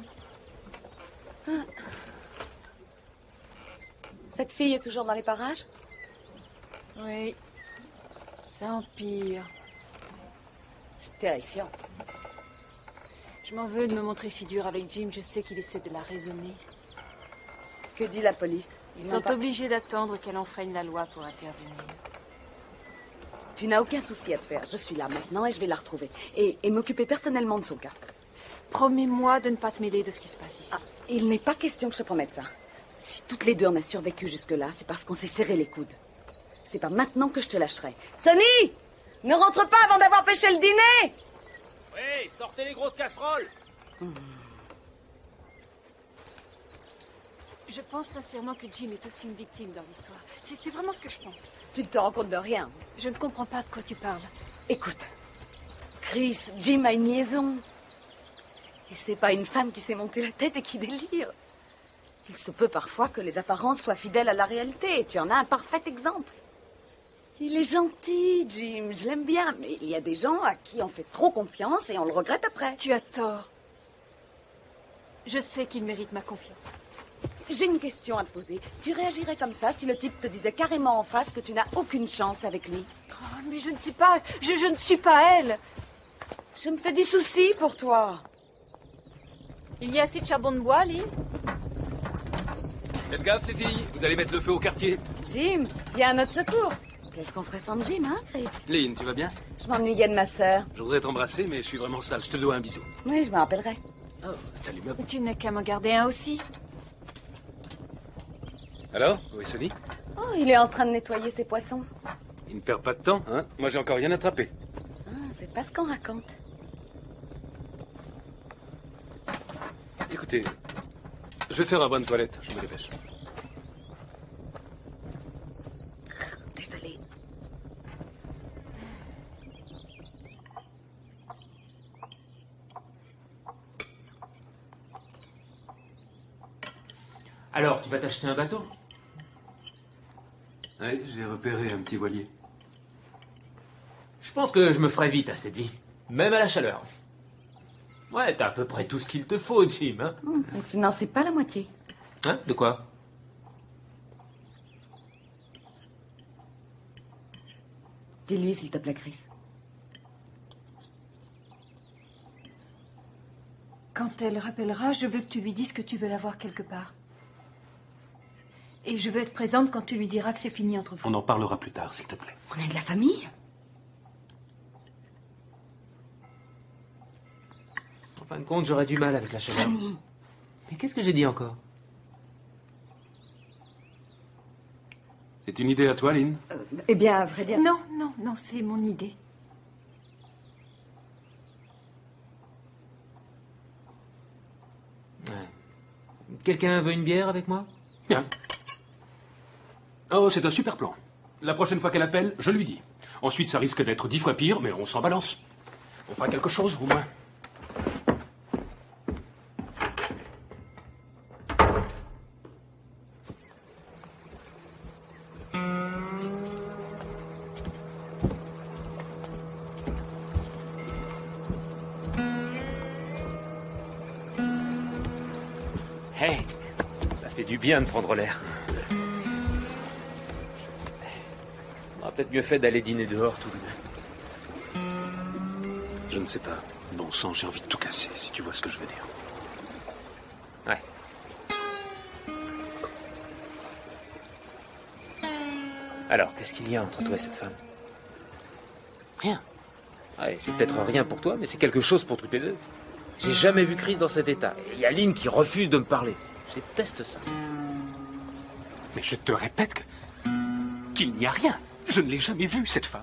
Cette fille est toujours dans les parages? Oui. Ça empire. C'est terrifiant. Je m'en veux de me montrer si dur avec Jim. Je sais qu'il essaie de la raisonner. Que dit la police? Ils sont obligés d'attendre qu'elle enfreigne la loi pour intervenir. Tu n'as aucun souci à te faire. Je suis là maintenant et je vais la retrouver. Et m'occuper personnellement de son cas. Promets-moi de ne pas te mêler de ce qui se passe ici. Ah, il n'est pas question que je te promette ça. Si toutes les deux on a survécu jusque-là, c'est parce qu'on s'est serré les coudes. C'est pas maintenant que je te lâcherai. Sonny! Ne rentre pas avant d'avoir pêché le dîner! Oui, sortez les grosses casseroles! Je pense sincèrement que Jim est aussi une victime dans l'histoire. C'est vraiment ce que je pense. Tu ne te rends compte de rien. Je ne comprends pas de quoi tu parles. Écoute, Chris, Jim a une liaison. Et c'est pas une femme qui s'est montée la tête et qui délire. Il se peut parfois que les apparences soient fidèles à la réalité, et tu en as un parfait exemple. Il est gentil, Jim, je l'aime bien, mais il y a des gens à qui on fait trop confiance et on le regrette après. Tu as tort. Je sais qu'il mérite ma confiance. J'ai une question à te poser. Tu réagirais comme ça si le type te disait carrément en face que tu n'as aucune chance avec lui? Oh, mais je ne sais pas, je ne suis pas elle. Je me fais du souci pour toi. Il y a assez de charbon de bois, Lynn? Faites gaffe, les filles, vous allez mettre le feu au quartier. Jim, il y a un autre secours. Qu'est-ce qu'on ferait sans Jim, hein, Chris? Lynn, tu vas bien? Je m'ennuyais de ma sœur. Je voudrais t'embrasser, mais je suis vraiment sale. Je te dois un bisou. Oui, je me rappellerai. Oh, salut, ma... Tu n'as qu'à m'en garder un aussi. Alors, où est Sonny? Oh, il est en train de nettoyer ses poissons. Il ne perd pas de temps, hein? Moi, j'ai encore rien attrapé. Ah, c'est pas ce qu'on raconte. Écoutez, je vais faire un bain de toilette. Je me dépêche. Désolée. Alors, tu vas t'acheter un bateau? Oui, j'ai repéré un petit voilier. Je pense que je me ferai vite à cette vie, même à la chaleur. Ouais, t'as à peu près tout ce qu'il te faut, Jim, hein? Mais tu n'en sais pas la moitié. Hein? De quoi? Dis-lui, s'il te plaît, Chris. Quand elle rappellera, je veux que tu lui dises que tu veux la voir quelque part. Et je veux être présente quand tu lui diras que c'est fini entre vous. On en parlera plus tard, s'il te plaît. On est de la famille? En fin de compte, j'aurais du mal avec la chaleur. Sonny! Mais qu'est-ce que j'ai dit encore? C'est une idée à toi, Lynn? Eh bien, à vrai dire... Non, non, non, c'est mon idée. Quelqu'un veut une bière avec moi? Bien. Oh, c'est un super plan. La prochaine fois qu'elle appelle, je lui dis. Ensuite, ça risque d'être 10 fois pire, mais on s'en balance. On fera quelque chose, au moins. Hey, ça fait du bien de prendre l'air. On aurait peut-être mieux fait d'aller dîner dehors tous les deux. Je ne sais pas. Bon sang, j'ai envie de tout casser, si tu vois ce que je veux dire. Ouais. Alors, qu'est-ce qu'il y a entre toi et cette femme? Rien. Ouais, c'est peut-être rien pour toi, mais c'est quelque chose pour tous les deux. J'ai jamais vu Chris dans cet état. Et il y a Lynn qui refuse de me parler. Je déteste ça. Mais je te répète qu'il n'y a rien. Je ne l'ai jamais vue, cette femme.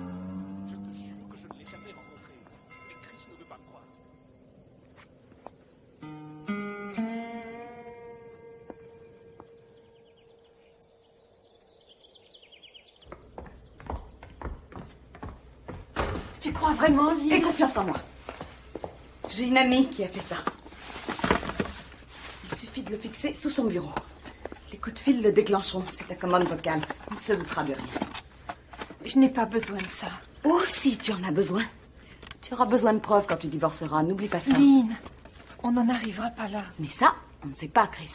Tu crois vraiment, Lynn? Aie confiance en moi. J'ai une amie qui a fait ça. Il suffit de le fixer sous son bureau. Les coups de fil le déclencheront. C'est ta commande vocale. On ne se doutera de rien. Je n'ai pas besoin de ça. Oh, si tu en as besoin. Tu auras besoin de preuves quand tu divorceras. N'oublie pas ça. Lynn, on n'en arrivera pas là. Mais ça, on ne sait pas, Chris.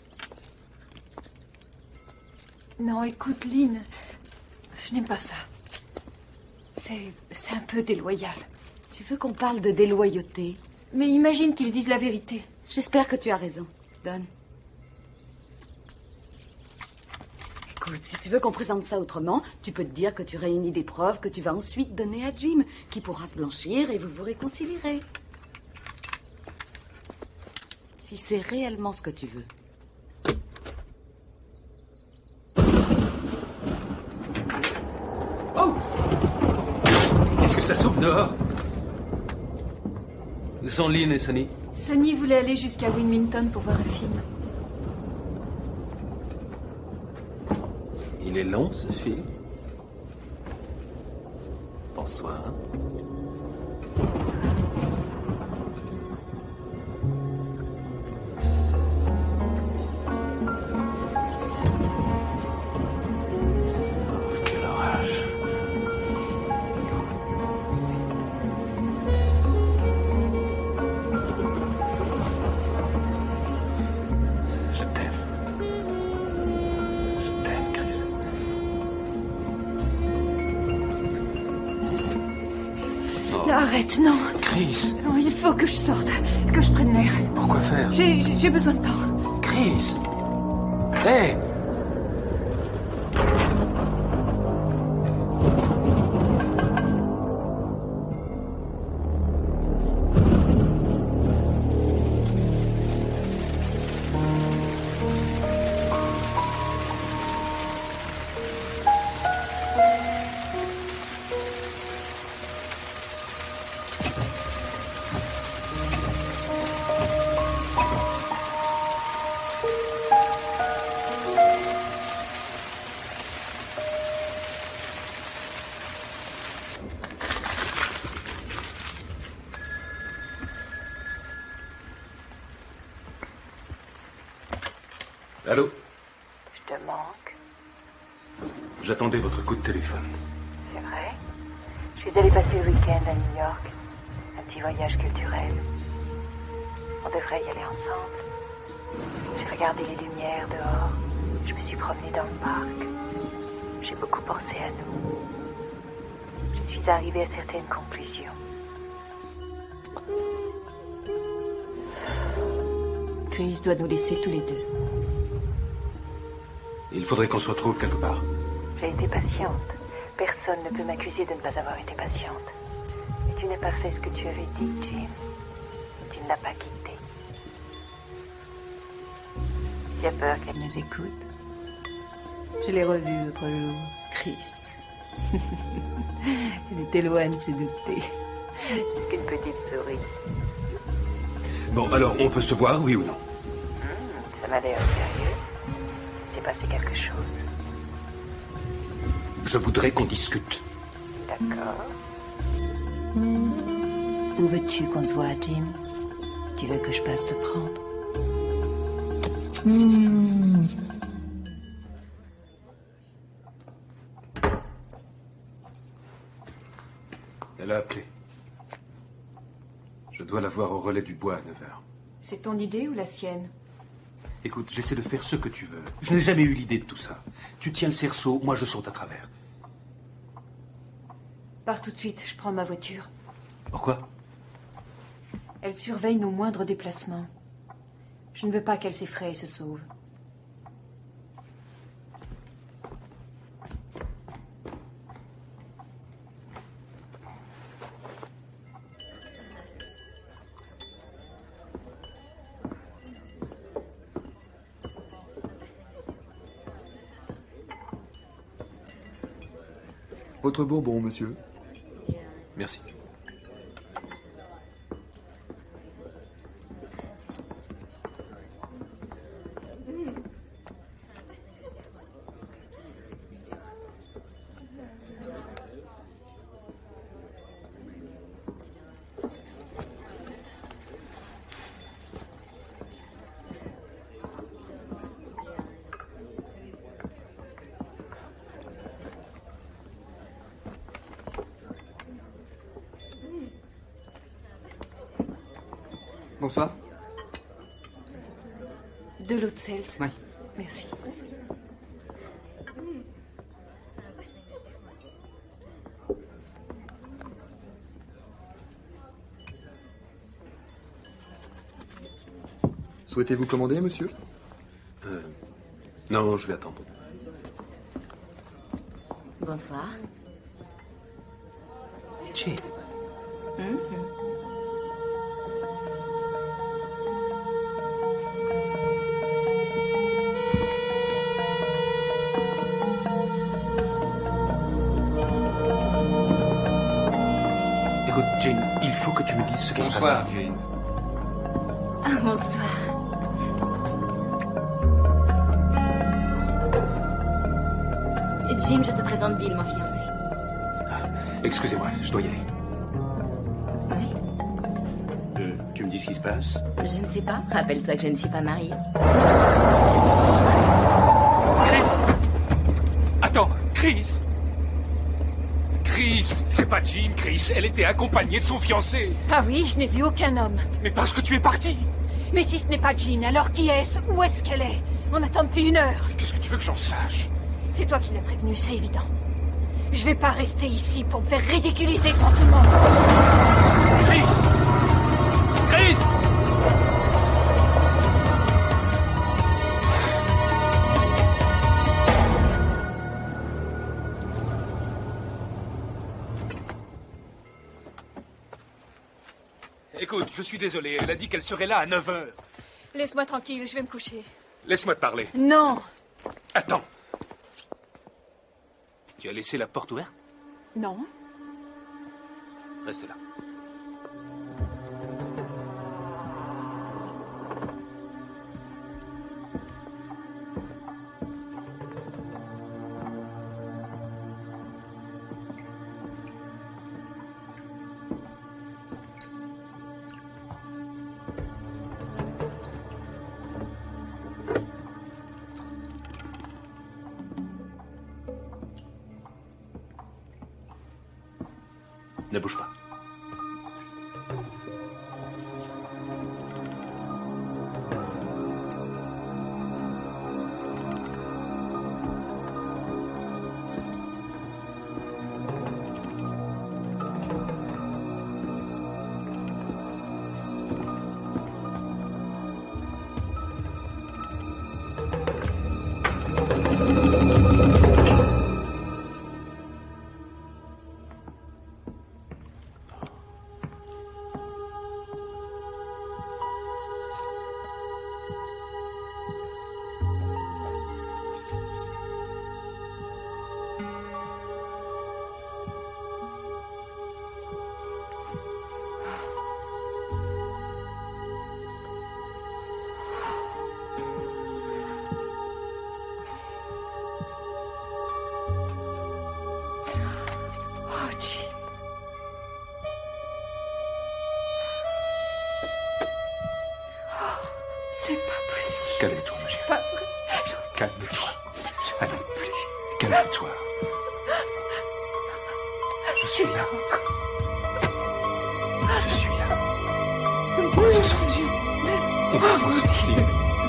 Non, écoute, Lynn, je n'aime pas ça. C'est un peu déloyal. Tu veux qu'on parle de déloyauté? Mais imagine qu'ils disent la vérité. J'espère que tu as raison. Donne. Écoute, si tu veux qu'on présente ça autrement, tu peux te dire que tu réunis des preuves que tu vas ensuite donner à Jim, qui pourra se blanchir et vous vous réconcilierez. Si c'est réellement ce que tu veux. Oh! Qu'est-ce que ça souffle dehors? Où sont Lynn et Sonny? Sonny voulait aller jusqu'à Wilmington pour voir un film. Il est long, ce film. Bonsoir. Quel orage. Je t'aime. Je t'aime, Chris. Non, arrête, non. Chris. Non, il faut que je sorte, que je prenne l'air. Pourquoi faire? J'ai besoin de temps. Chris. Hé! Allô? Je te manque. J'attendais votre coup de téléphone. C'est vrai. Je suis allée passer le week-end à New York. Un petit voyage culturel. On devrait y aller ensemble. J'ai regardé les lumières dehors. Je me suis promenée dans le parc. J'ai beaucoup pensé à nous. Je suis arrivée à certaines conclusions. Chris doit nous laisser tous les deux. Il faudrait qu'on se retrouve quelque part. J'ai été patiente. Personne ne peut m'accuser de ne pas avoir été patiente. Mais tu n'as pas fait ce que tu avais dit, Jim. Tu ne l'as pas quitté. Tu as peur qu'elle nous écoute? Je l'ai revu l'autre jour. Chris. Elle était loin de se douter. C'est qu'une petite souris. Bon, alors, on peut se voir, oui ou non? Ça m'a l'air sérieux. Il s'est passé quelque chose. Je voudrais qu'on discute. D'accord. Où veux-tu qu'on se voit, Jim? Tu veux que je passe te prendre? Elle a appelé. Je dois la voir au relais du bois à 9h. C'est ton idée ou la sienne? Écoute, j'essaie de faire ce que tu veux. Je n'ai jamais eu l'idée de tout ça. Tu tiens le cerceau, moi je saute à travers. Pars tout de suite, je prends ma voiture. Pourquoi? Elle surveille nos moindres déplacements. Je ne veux pas qu'elle s'effraie et se sauve. Votre bourbon, monsieur. Merci. Bonsoir. De l'eau de sels. Oui. Merci. Souhaitez-vous commander, monsieur? Non, je vais attendre. Bonsoir. Jim. Écoute, Jane, il faut que tu me dises ce qui se passe. Bonsoir, Jane. Ah, bonsoir. Jim, je te présente Bill, mon fiancé. Excusez-moi, je dois y aller. Tu me dis ce qui se passe? Je ne sais pas. Rappelle-toi que je ne suis pas mariée. Chris! Attends, Chris! Chris, c'est pas Jean, Chris. Elle était accompagnée de son fiancé. Ah oui, je n'ai vu aucun homme. Mais parce que tu es parti. Mais si ce n'est pas Jean, alors qui est-ce? Où est-ce qu'elle est? On attend depuis 1 heure. Qu'est-ce que tu veux que j'en sache? C'est toi qui l'as prévenu, c'est évident. Je vais pas rester ici pour me faire ridiculiser devant tout le monde. Chris! Chris! Écoute, je suis désolé, elle a dit qu'elle serait là à 9h. Laisse-moi tranquille, je vais me coucher. Laisse-moi te parler. Non! Attends. Tu as laissé la porte ouverte? Non. Reste là. Ne bouge pas. bouger. Pas... Calme-toi. Allez, plus. Calme-toi. Je suis là. Je suis là. On va s'en sortir. On va s'en sortir.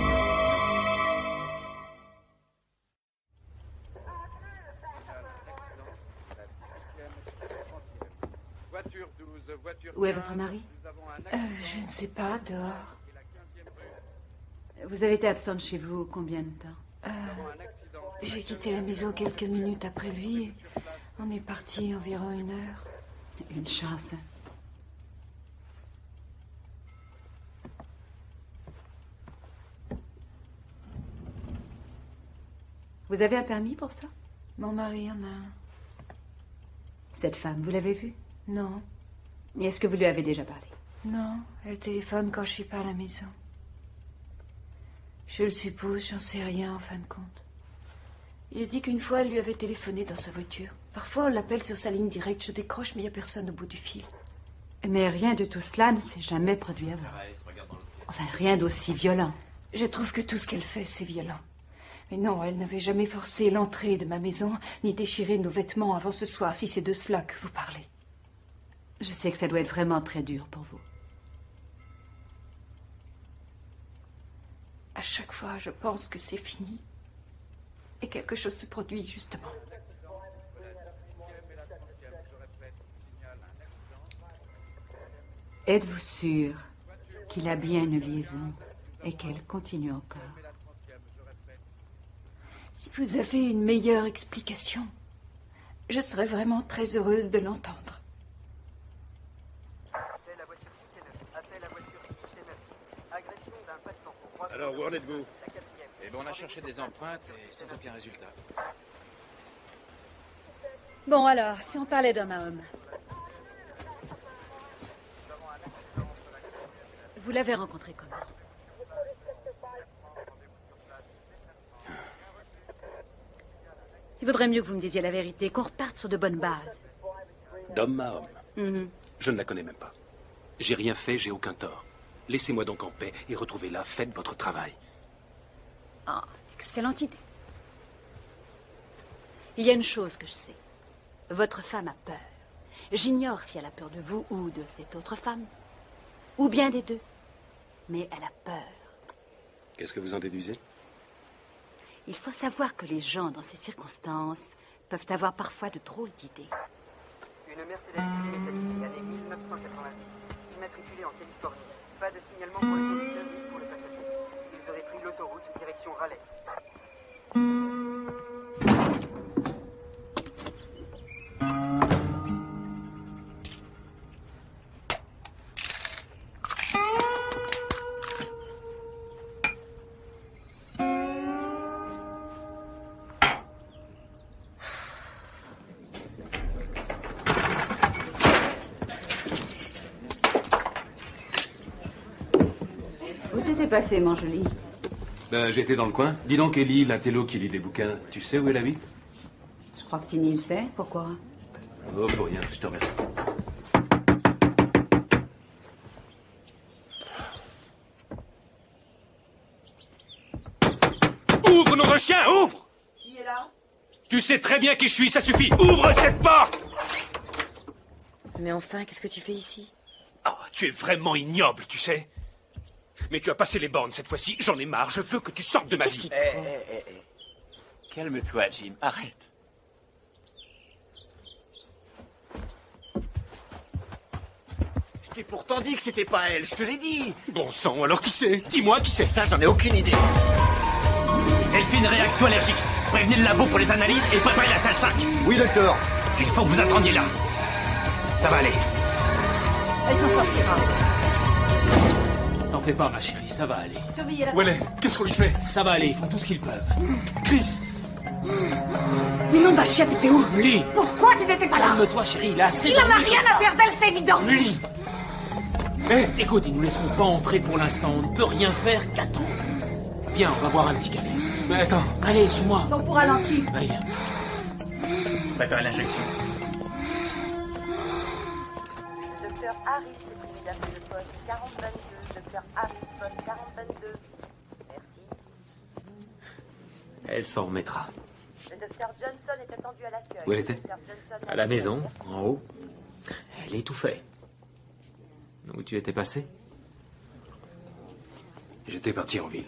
Où est votre mari? Je ne sais pas, dehors. Vous avez été absente chez vous combien de temps? J'ai quitté la maison quelques minutes après lui. Et on est parti environ 1 heure. Une chance. Vous avez un permis pour ça? Mon mari en a un. Cette femme, vous l'avez vue? Non. Et est-ce que vous lui avez déjà parlé? Non, elle téléphone quand je suis pas à la maison. Je le suppose, j'en sais rien en fin de compte. Il a dit qu'une fois, elle lui avait téléphoné dans sa voiture. Parfois, on l'appelle sur sa ligne directe, je décroche, mais il n'y a personne au bout du fil. Mais rien de tout cela ne s'est jamais produit avant. Enfin, rien d'aussi violent. Je trouve que tout ce qu'elle fait, c'est violent. Mais non, elle n'avait jamais forcé l'entrée de ma maison, ni déchiré nos vêtements avant ce soir, si c'est de cela que vous parlez. Je sais que ça doit être vraiment très dur pour vous. À chaque fois, je pense que c'est fini. Et quelque chose se produit, justement. Êtes-vous sûr qu'il a bien une liaison et qu'elle continue encore? Si vous avez une meilleure explication, je serais vraiment très heureuse de l'entendre. Alors, où en êtes-vous? Eh bien, on a cherché des empreintes et sans aucun résultat. Bon, alors, si on parlait d'homme à homme. Vous l'avez rencontré comment? Il vaudrait mieux que vous me disiez la vérité, qu'on reparte sur de bonnes bases. D'homme à homme. Je ne la connais même pas. J'ai rien fait, j'ai aucun tort. Laissez-moi donc en paix et retrouvez-la, faites votre travail. Ah, excellente idée. Il y a une chose que je sais. Votre femme a peur. J'ignore si elle a peur de vous ou de cette autre femme. Ou bien des deux. Mais elle a peur. Qu'est-ce que vous en déduisez? Il faut savoir que les gens, dans ces circonstances, peuvent avoir parfois de drôles d'idées. Une Mercedes métallique, année 1990, immatriculée en Californie. Pas de signalement pour le conducteur ni pour le passager. Ils auraient pris l'autoroute direction Raleigh. Passé, mon joli. Ben, j'étais dans le coin. Dis donc, Ellie, l'intello qui lit des bouquins, tu sais où elle habite? Je crois que Tini le sait. Pourquoi? Oh, pour rien, je te remercie. Ouvre, nom de chien, ouvre! Qui est là? Tu sais très bien qui je suis, ça suffit. Ouvre cette porte! Mais enfin, qu'est-ce que tu fais ici? Oh, tu es vraiment ignoble, tu sais. Mais tu as passé les bornes cette fois-ci, j'en ai marre, je veux que tu sortes de ma vie. Calme-toi, Jim, arrête. Je t'ai pourtant dit que c'était pas elle, je te l'ai dit. Bon sang, alors qui c'est? Dis-moi qui c'est. Ça, j'en ai aucune idée. Elle fait une réaction allergique. Prévenez le labo pour les analyses et préparez la salle 5. Oui, docteur. Il faut que vous attendiez là. Ça va aller. Elle s'en sortira. T'en fais pas, ma chérie, ça va aller. Surveillez-la. Où elle est? Qu'est-ce qu'on lui fait? Ça va aller, ils font tout ce qu'ils peuvent. Chris! Mais non, ma chienne, t'étais où? Lis. Pourquoi tu n'étais pas là? Calme-toi, chérie, il a assez Il en a rien à faire d'elle, c'est évident. Lis. Écoute, ils nous laisseront pas entrer pour l'instant. On ne peut rien faire qu'attendre. Viens, on va boire un petit café. Mais attends. Allez, suis-moi. Sauf pour ralentir. Allez. Prépare l'injection. Le docteur Harris est privé d'appeler le poste 4022. Docteur Harris, poste 4022. Merci. Elle s'en remettra. Le docteur Johnson est attendu à l'accueil. Où elle était? À la maison, en haut. Elle étouffait. Où tu étais passé? J'étais parti en ville.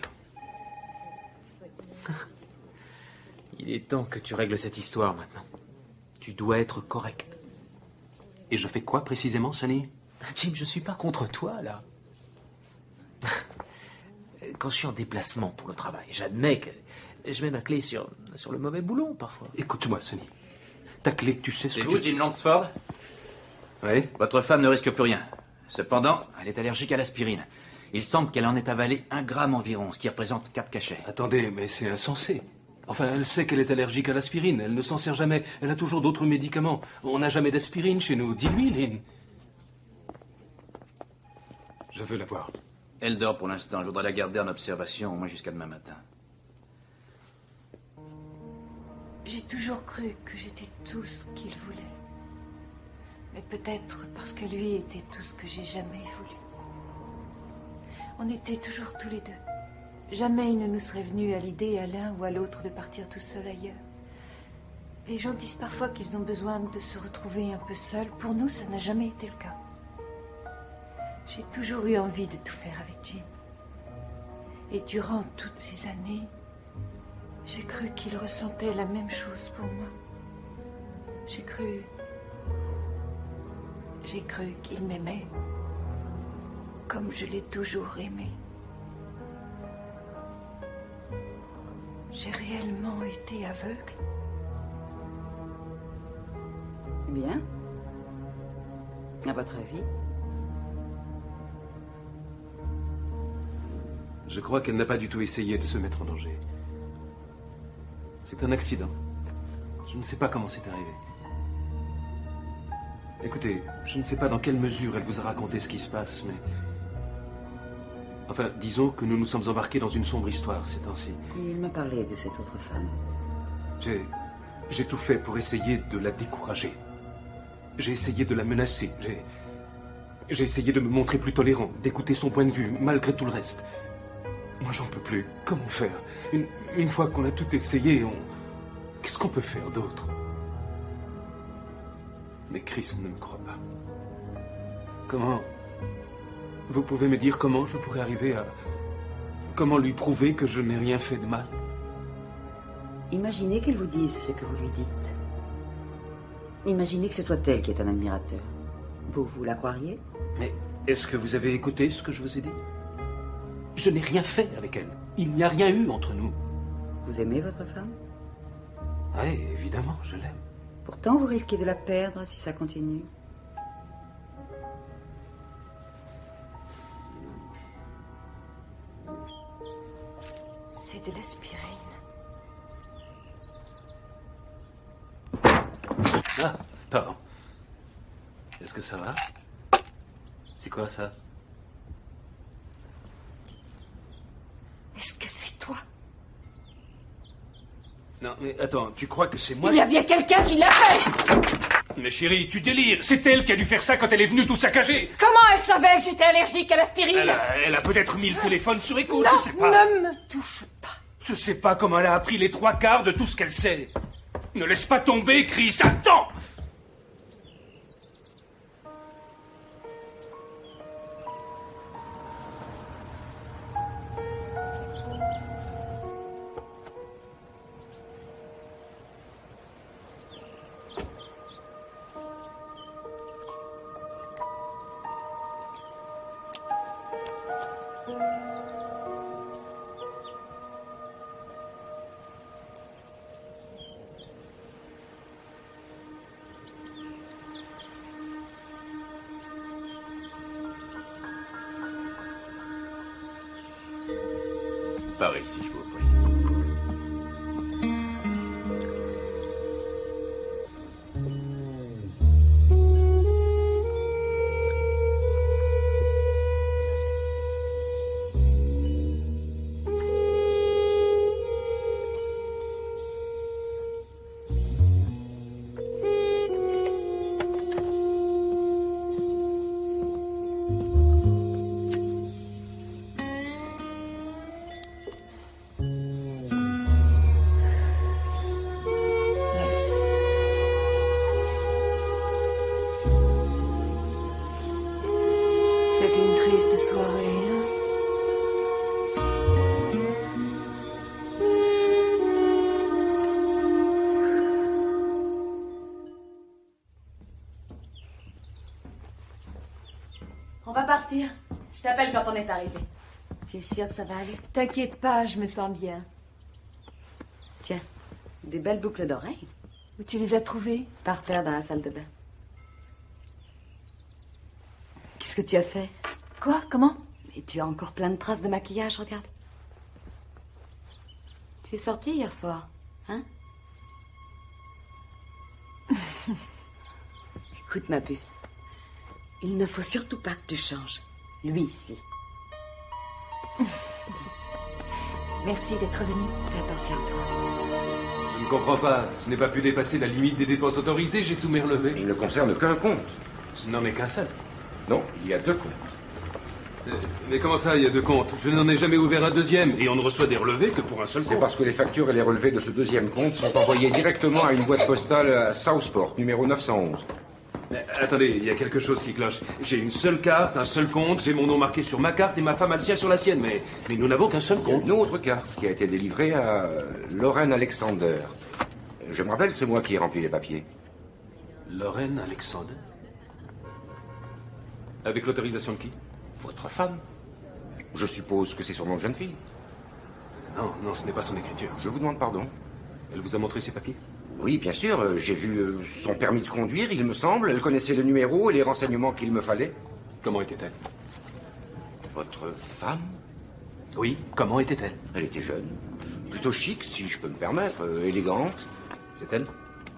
Il est temps que tu règles cette histoire maintenant. Tu dois être correct. Et je fais quoi précisément, Sonny? Jim, je suis pas contre toi, là. Quand je suis en déplacement pour le travail, j'admets que je mets ma clé sur le mauvais boulon, parfois. Écoute-moi, Sonny. Ta clé, tu sais ce C'est que vous, tu... Jim Langsford? Oui. Votre femme ne risque plus rien. Cependant, elle est allergique à l'aspirine. Il semble qu'elle en ait avalé 1 gramme environ, ce qui représente 4 cachets. Attendez, mais c'est insensé. Enfin, elle sait qu'elle est allergique à l'aspirine. Elle ne s'en sert jamais. Elle a toujours d'autres médicaments. On n'a jamais d'aspirine chez nous. Dis-lui, Lynn. Je veux la voir. Elle dort pour l'instant. Je voudrais la garder en observation au moins jusqu'à demain matin. J'ai toujours cru que j'étais tout ce qu'il voulait. Mais peut-être parce que lui était tout ce que j'ai jamais voulu. On était toujours tous les deux. Jamais il ne nous serait venu à l'idée à l'un ou à l'autre de partir tout seul ailleurs. Les gens disent parfois qu'ils ont besoin de se retrouver un peu seuls. Pour nous, ça n'a jamais été le cas. J'ai toujours eu envie de tout faire avec Jim. Et durant toutes ces années, j'ai cru qu'il ressentait la même chose pour moi. J'ai cru qu'il m'aimait comme je l'ai toujours aimé. J'ai réellement été aveugle. Bien. À votre avis? Je crois qu'elle n'a pas du tout essayé de se mettre en danger. C'est un accident. Je ne sais pas comment c'est arrivé. Écoutez, je ne sais pas dans quelle mesure elle vous a raconté ce qui se passe, mais... Enfin, disons que nous nous sommes embarqués dans une sombre histoire ces temps-ci. Il m'a parlé de cette autre femme. J'ai tout fait pour essayer de la décourager. J'ai essayé de la menacer. J'ai essayé de me montrer plus tolérant, d'écouter son point de vue, malgré tout le reste. Moi, j'en peux plus. Comment faire? Une fois qu'on a tout essayé, qu'est-ce qu'on peut faire d'autre? Mais Chris ne me croit pas. Comment... Vous pouvez me dire comment je pourrais arriver à... Comment lui prouver que je n'ai rien fait de mal? Imaginez qu'elle vous dise ce que vous lui dites. Imaginez que ce soit elle qui est un admirateur. Vous la croiriez? Mais est-ce que vous avez écouté ce que je vous ai dit? Je n'ai rien fait avec elle. Il n'y a rien eu entre nous. Vous aimez votre femme? Oui, évidemment, je l'aime. Pourtant, vous risquez de la perdre si ça continue. C'est de l'aspirine. Ah, pardon. Est-ce que ça va? C'est quoi ça? Est-ce que c'est toi? Non, mais attends, tu crois que c'est moi? Il y a bien quelqu'un qui l'a fait! Mais chérie, tu délires. C'est elle qui a dû faire ça quand elle est venue tout saccager. Comment elle savait que j'étais allergique à l'aspirine? Elle a peut-être mis le téléphone sur écoute, Non, je sais pas. ne me touche pas. Je sais pas comment elle a appris les 3/4 de tout ce qu'elle sait. Ne laisse pas tomber, Chris. Attends! Par ici, je vous prie. partir. Je t'appelle quand on est arrivé. Tu es sûre que ça va aller? T'inquiète pas, je me sens bien. Tiens, des belles boucles d'oreilles. Où tu les as trouvées? Par terre dans la salle de bain. Qu'est-ce que tu as fait? Quoi? Comment? Mais tu as encore plein de traces de maquillage, regarde. Tu es sortie hier soir, hein? Écoute, ma puce. Il ne faut surtout pas que tu changes. Lui, ici. Merci d'être venu. Fais attention à toi. Je ne comprends pas. Je n'ai pas pu dépasser la limite des dépenses autorisées, j'ai tout mis relevé. Il ne concerne qu'un compte. Je n'en ai qu'un seul. Non, il y a 2 comptes. Mais comment ça, il y a 2 comptes? Je n'en ai jamais ouvert un deuxième, et on ne reçoit des relevés que pour un seul compte. C'est parce que les factures et les relevés de ce 2e compte sont envoyés directement à une boîte postale à Southport, numéro 911. Mais, attendez, il y a quelque chose qui cloche. J'ai une seule carte, un seul compte, j'ai mon nom marqué sur ma carte et ma femme a le sien sur la sienne, mais nous n'avons qu'un seul compte. Une autre carte qui a été délivrée à Lorraine Alexander. Je me rappelle, c'est moi qui ai rempli les papiers. Lorraine Alexander? Avec l'autorisation de qui? Votre femme. Je suppose que c'est son nom de jeune fille. Non, non, ce n'est pas son écriture. Je vous demande pardon. Elle vous a montré ses papiers? Oui, bien sûr. J'ai vu son permis de conduire, il me semble. Elle connaissait le numéro et les renseignements qu'il me fallait. Comment était-elle? Votre femme? Oui, comment était-elle? Elle était jeune. Plutôt chic, si je peux me permettre. Élégante. C'est elle?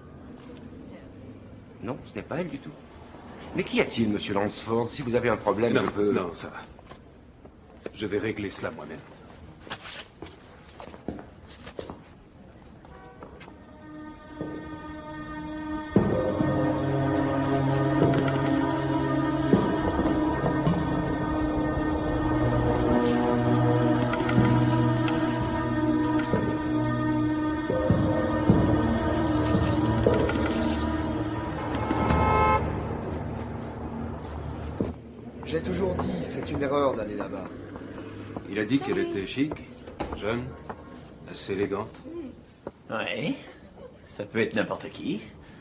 Non, ce n'est pas elle du tout. Mais qu'y a-t-il, monsieur Lansford? Si vous avez un problème, non, je peux... Non, ça va. Je vais régler cela moi-même. J'ai toujours dit, c'est une erreur d'aller là-bas. Il a dit qu'elle était chic, jeune, assez élégante. Oui, ça peut être n'importe qui.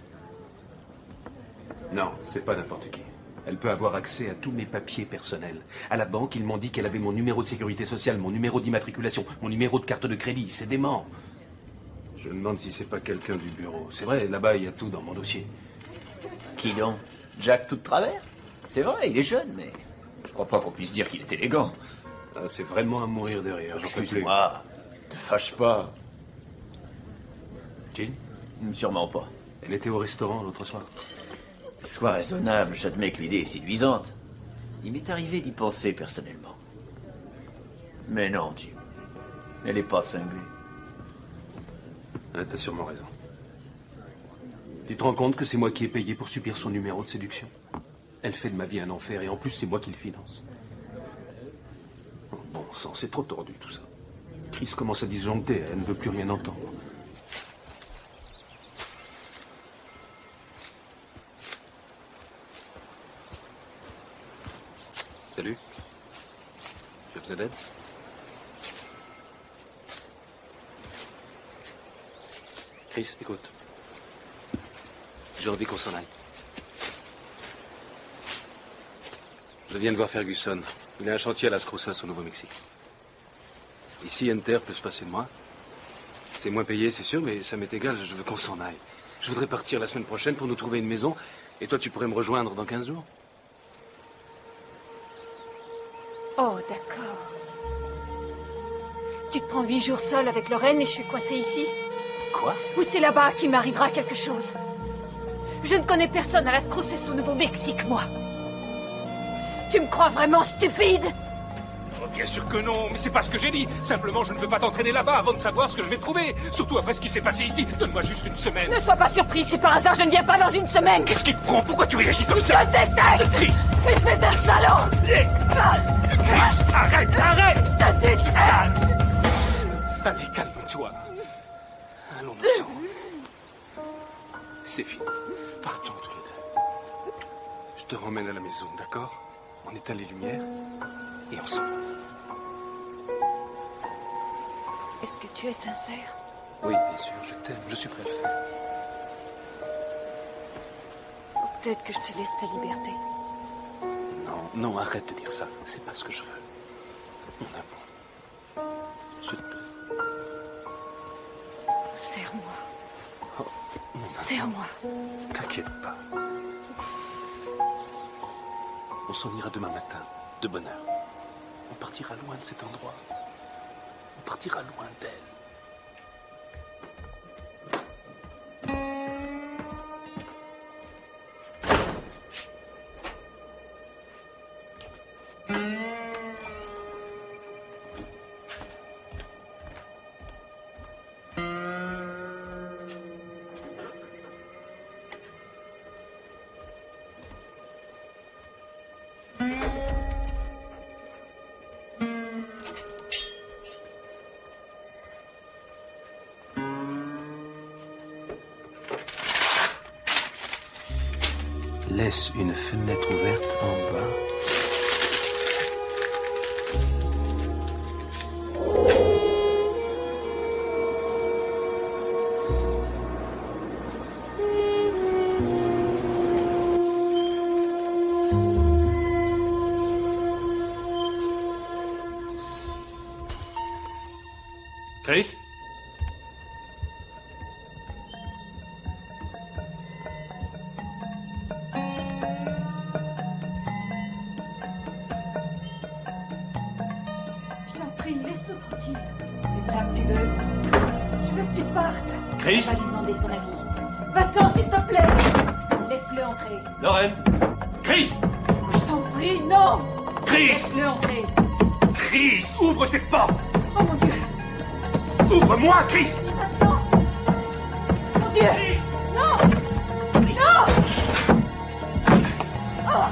Non, c'est pas n'importe qui. Elle peut avoir accès à tous mes papiers personnels. À la banque, ils m'ont dit qu'elle avait mon numéro de sécurité sociale, mon numéro d'immatriculation, mon numéro de carte de crédit. C'est dément. Je me demande si c'est pas quelqu'un du bureau. C'est vrai, là-bas, il y a tout dans mon dossier. Qui donc? Jack tout de travers? C'est vrai, il est jeune, mais je crois pas qu'on puisse dire qu'il est élégant. Ah, c'est vraiment à mourir de rire, j'en peux plus. Excuse-moi, te fâche pas. Jill? Sûrement pas. Elle était au restaurant l'autre soir. Sois raisonnable, j'admets que l'idée est séduisante. Il m'est arrivé d'y penser personnellement. Mais non, Jim. Elle est pas cinglée. Ah, t'as sûrement raison. Tu te rends compte que c'est moi qui ai payé pour subir son numéro de séduction? Elle fait de ma vie un enfer et en plus c'est moi qui le finance. Oh, bon sang, c'est trop tordu tout ça. Chris commence à disjoncter, elle ne veut plus rien entendre. Salut. Tu as besoin d'aide? Chris, écoute. J'ai envie qu'on s'en aille. Je viens de voir Ferguson. Il a un chantier à Las Cruces au Nouveau-Mexique. Ici, Enter peut se passer de moi. C'est moins payé, c'est sûr, mais ça m'est égal, je veux qu'on s'en aille. Je voudrais partir la semaine prochaine pour nous trouver une maison, et toi, tu pourrais me rejoindre dans 15 jours. Oh, d'accord. Tu te prends 8 jours seul avec Lorraine et je suis coincée ici? Quoi? Ou c'est là-bas qu'il m'arrivera quelque chose? Je ne connais personne à Las Cruces au Nouveau-Mexique, moi. Tu me crois vraiment stupide? Oh, bien sûr que non, mais c'est pas ce que j'ai dit. Simplement, je ne veux pas t'entraîner là-bas avant de savoir ce que je vais trouver. Surtout après ce qui s'est passé ici. Donne-moi juste une semaine. Ne sois pas surpris si par hasard je ne viens pas dans une semaine. Qu'est-ce qui te prend? Pourquoi tu réagis comme ça? Je déteste! Chris! Espèce de salaud! Chris, arrête, arrête! Je te déteste! Allez, calme-toi. Allons-nous-en. C'est fini. Partons tous les deux. Je te ramène à la maison, d'accord? On éteint les lumières et on s'en va. Est-ce que tu es sincère? Oui, bien sûr, je t'aime, je suis prêt à le faire. Ou peut-être que je te laisse ta liberté. Non, Non, non, arrête de dire ça. C'est pas ce que je veux. Mon amour. Je te... Serre-moi. Oh, mon amour. Serre-moi. T'inquiète pas. On s'en ira demain matin, de bonne heure. On partira loin de cet endroit. On partira loin d'elle. Laisse une fenêtre ouverte en bas. Chris? Chris? On va lui demander son avis. Va-t'en, s'il te plaît. Laisse-le entrer. Lorraine? Chris? Je t'en prie, non. Chris? Laisse-le entrer. Chris, ouvre cette porte! Oh mon Dieu. Ouvre-moi, Chris! Attends. Mon Dieu. Non. Non. Oh.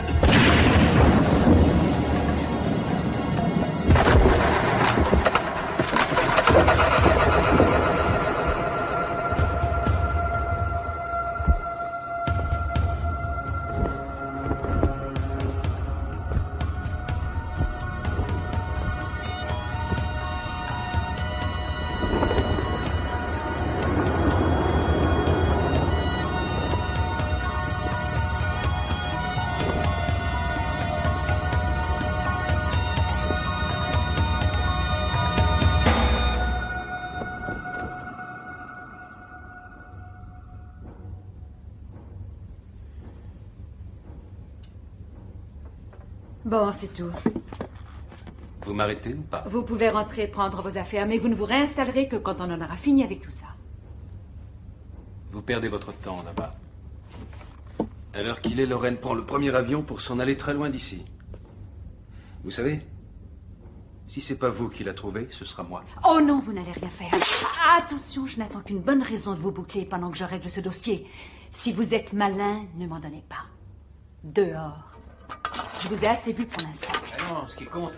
Bon, c'est tout. Vous m'arrêtez ou pas? Vous pouvez rentrer prendre vos affaires, mais vous ne vous réinstallerez que quand on en aura fini avec tout ça. Vous perdez votre temps là-bas. À l'heure qu'il est, Lorraine prend le premier avion pour s'en aller très loin d'ici. Vous savez, si c'est pas vous qui l'a trouvé, ce sera moi. Oh non, vous n'allez rien faire. Attention, je n'attends qu'une bonne raison de vous boucler pendant que je règle ce dossier. Si vous êtes malin, ne m'en donnez pas. Dehors. Je vous ai assez vu pour l'instant. Non, ce qui compte,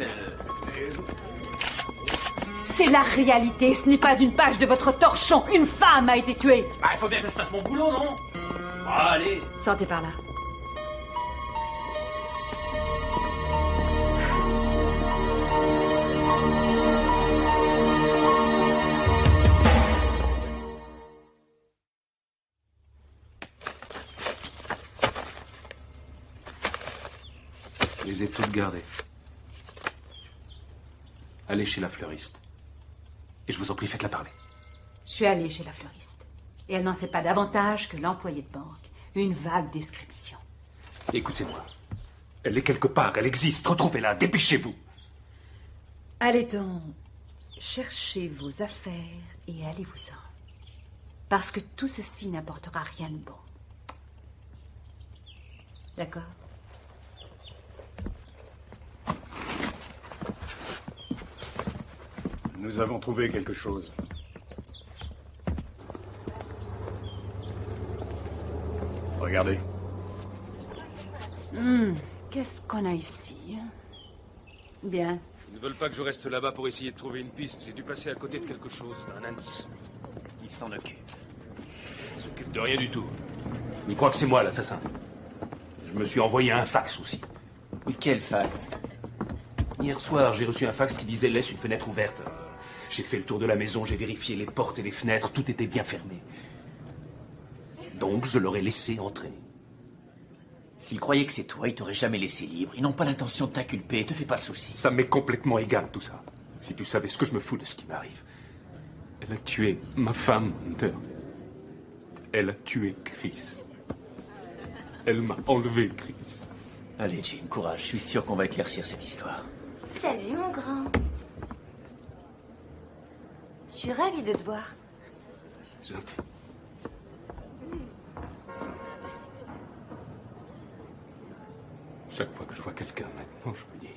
C'est la réalité, ce n'est pas une page de votre torchon. Une femme a été tuée. Bah, il faut bien que je fasse mon boulot, non? Ah, allez. Sortez par là. Je les ai toutes gardées. Allez chez la fleuriste. Et je vous en prie, faites-la parler. Je suis allée chez la fleuriste. Et elle n'en sait pas davantage que l'employé de banque. Une vague description. Écoutez-moi. Elle est quelque part, elle existe. Retrouvez-la, dépêchez-vous. Allez donc, cherchez vos affaires et allez-vous-en. Parce que tout ceci n'apportera rien de bon. D'accord? Nous avons trouvé quelque chose. Regardez. Qu'est-ce qu'on a ici? Bien. Ils ne veulent pas que je reste là-bas pour essayer de trouver une piste. J'ai dû passer à côté de quelque chose, d'un indice. Ils s'en occupent. Ils s'occupent de rien du tout. Ils croient que c'est moi l'assassin. Je me suis envoyé un fax aussi. Mais quel fax? Hier soir, j'ai reçu un fax qui disait « Laisse une fenêtre ouverte ». J'ai fait le tour de la maison, j'ai vérifié les portes et les fenêtres, tout était bien fermé. Donc, je leur ai laissé entrer. S'ils croyaient que c'est toi, ils t'auraient jamais laissé libre. Ils n'ont pas l'intention de t'inculper, te fais pas de soucis. Ça m'est complètement égal, tout ça. Si tu savais ce que je me fous de ce qui m'arrive. Elle a tué ma femme, Hunter. Elle a tué Chris. Elle m'a enlevé Chris. Allez, Jim, courage. Je suis sûr qu'on va éclaircir cette histoire. Salut, mon grand. Je suis ravie de te voir. Gentil. Chaque fois que je vois quelqu'un maintenant, je me dis...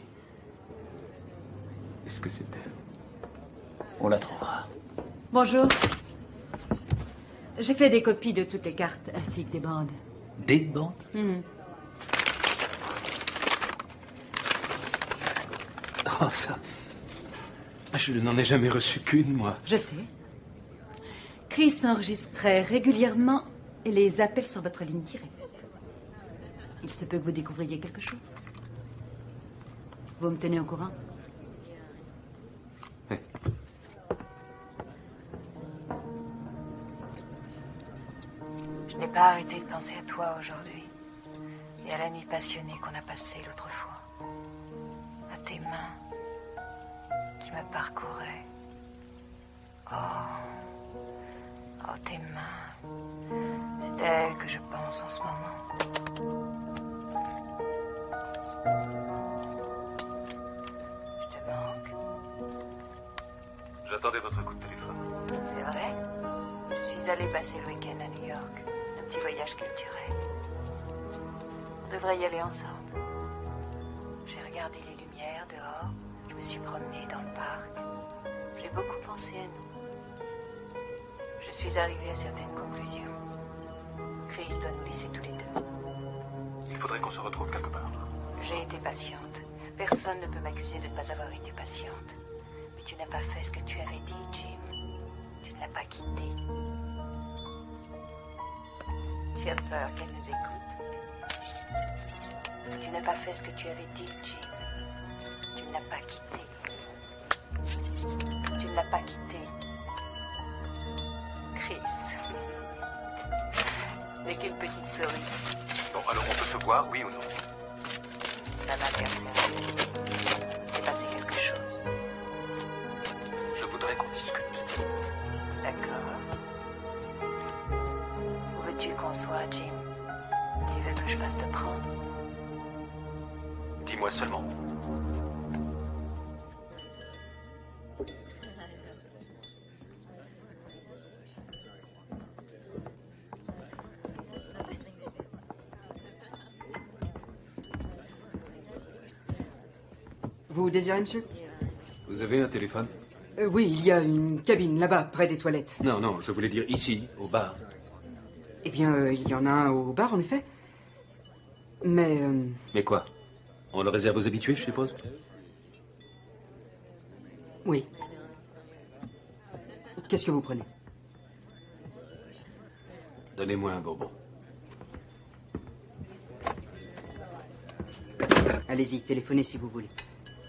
Est-ce que c'est elle? On la trouvera. Bonjour. J'ai fait des copies de toutes les cartes ainsi que des bandes. Des bandes? Oh, ça... Je n'en ai jamais reçu qu'une, moi. Je sais. Chris enregistrait régulièrement les appels sur votre ligne directe. Il se peut que vous découvriez quelque chose. Vous me tenez au courant? Je n'ai pas arrêté de penser à toi aujourd'hui et à la nuit passionnée qu'on a passée l'autre fois. À tes mains qui me parcouraient. Oh, tes mains. C'est à elles que je pense en ce moment. Je te manque. J'attendais votre coup de téléphone. C'est vrai? Je suis allée passer le week-end à New York. Un petit voyage culturel. On devrait y aller ensemble. J'ai regardé les lumières dehors. Je me suis promenée dans le parc. J'ai beaucoup pensé à nous. Je suis arrivée à certaines conclusions. Chris doit nous laisser tous les deux. Il faudrait qu'on se retrouve quelque part. J'ai été patiente. Personne ne peut m'accuser de ne pas avoir été patiente. Mais tu n'as pas fait ce que tu avais dit, Jim. Tu ne l'as pas quitté. Tu as peur qu'elle nous écoute. Tu n'as pas fait ce que tu avais dit, Jim. Tu ne l'as pas quitté. Tu ne l'as pas quitté. Chris. Ce n'est qu'une petite souris. Bon, alors on peut se voir, oui ou non? Ça m'a percé. C'est passé quelque chose. Je voudrais qu'on discute. D'accord. Où veux-tu qu'on soit, Jim? Tu veux que je fasse te prendre? Dis-moi seulement. Vous désirez, monsieur? Vous avez un téléphone? Oui, il y a une cabine là-bas, près des toilettes. Non, non, je voulais dire ici, au bar. Eh bien, il y en a un au bar, en effet. Mais... Mais quoi? On le réserve aux habitués, je suppose? Oui. Qu'est-ce que vous prenez? Donnez-moi un bourbon. Allez-y, téléphonez si vous voulez.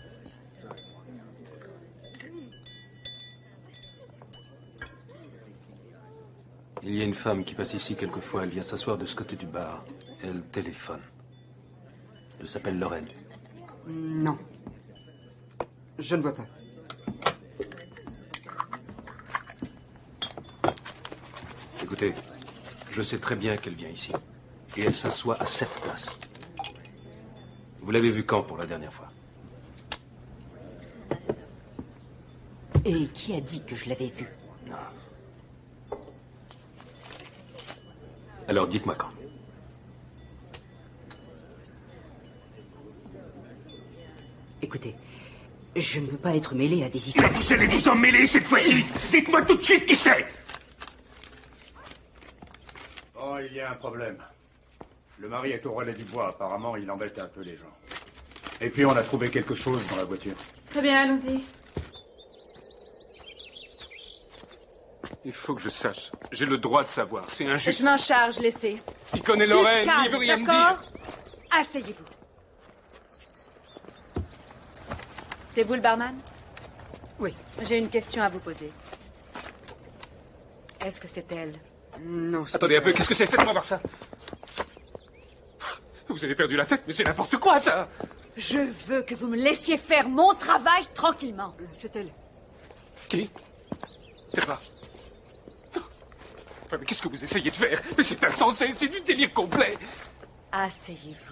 Il y a une femme qui passe ici quelquefois. Elle vient s'asseoir de ce côté du bar. Elle téléphone. Elle s'appelle Lorraine. Non. Je ne vois pas. Écoutez, je sais très bien qu'elle vient ici. Et elle s'assoit à cette place. Vous l'avez vue quand pour la dernière fois? Et qui a dit que je l'avais vue? Non. Alors dites-moi quand. Écoutez, je ne veux pas être mêlé à des histoires... Mais vous allez vous en mêler cette fois-ci! Dites-moi tout de suite qui c'est! Oh, il y a un problème. Le mari est au relais du bois. Apparemment, il embête un peu les gens. Et puis, on a trouvé quelque chose dans la voiture. Très bien, allons-y. Il faut que je sache. J'ai le droit de savoir. C'est injuste. Je m'en charge, laissez. Il connaît Lorraine, Calme, il veut rien me d'accord? dire. Asseyez-vous. C'est vous le barman? Oui. J'ai une question à vous poser. Est-ce que c'est elle? Non. Attendez un peu, qu'est-ce que c'est? Faites-moi voir ça. Vous avez perdu la tête, mais c'est n'importe quoi, ça! Je veux que vous me laissiez faire mon travail tranquillement. C'est elle. Qui? Terra. Mais qu'est-ce que vous essayez de faire? Mais c'est insensé, c'est du délire complet! Asseyez-vous.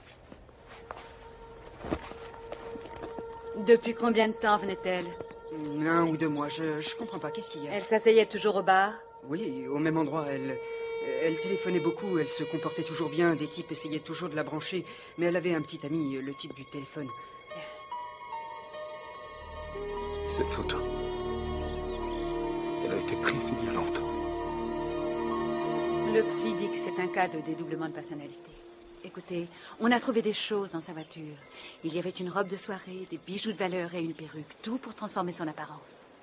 Depuis combien de temps venait-elle? 1 ou 2 mois, je comprends pas. Qu'est-ce qu'il y a? Elle s'asseyait toujours au bar? Oui, au même endroit. Elle téléphonait beaucoup, elle se comportait toujours bien. Des types essayaient toujours de la brancher. Mais elle avait un petit ami, le type du téléphone. Cette photo, elle a été prise il y a longtemps. Le psy dit que c'est un cas de dédoublement de personnalité. Écoutez, on a trouvé des choses dans sa voiture. Il y avait une robe de soirée, des bijoux de valeur et une perruque. Tout pour transformer son apparence.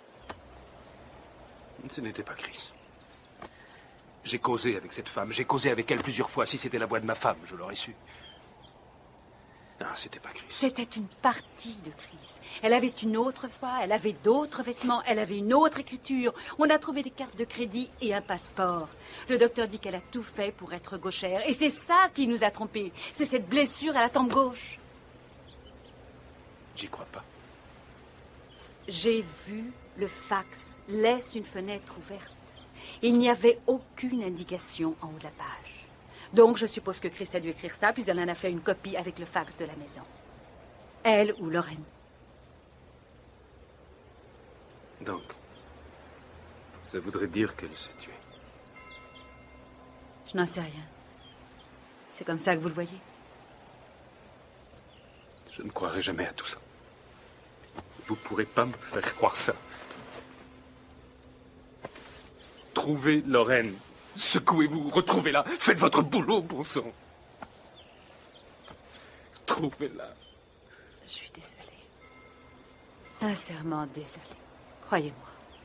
Ce n'était pas Chris. J'ai causé avec cette femme. J'ai causé avec elle plusieurs fois. Si c'était la voix de ma femme, je l'aurais su. Non, c'était pas Chris. C'était une partie de Chris. Elle avait une autre voix, elle avait d'autres vêtements, elle avait une autre écriture. On a trouvé des cartes de crédit et un passeport. Le docteur dit qu'elle a tout fait pour être gauchère. Et c'est ça qui nous a trompés. C'est cette blessure à la tempe gauche. J'y crois pas. J'ai vu le fax. Laisse une fenêtre ouverte. Il n'y avait aucune indication en haut de la page. Donc je suppose que Chris a dû écrire ça, puis elle en a fait une copie avec le fax de la maison. Elle ou Lorraine. Donc, ça voudrait dire qu'elle s'est tuée. Je n'en sais rien. C'est comme ça que vous le voyez? Je ne croirai jamais à tout ça. Vous ne pourrez pas me faire croire ça. Trouvez Lorraine. Secouez-vous, retrouvez-la. Faites votre boulot, bon sang. Trouvez-la. Je suis désolée. Sincèrement désolée. Croyez-moi.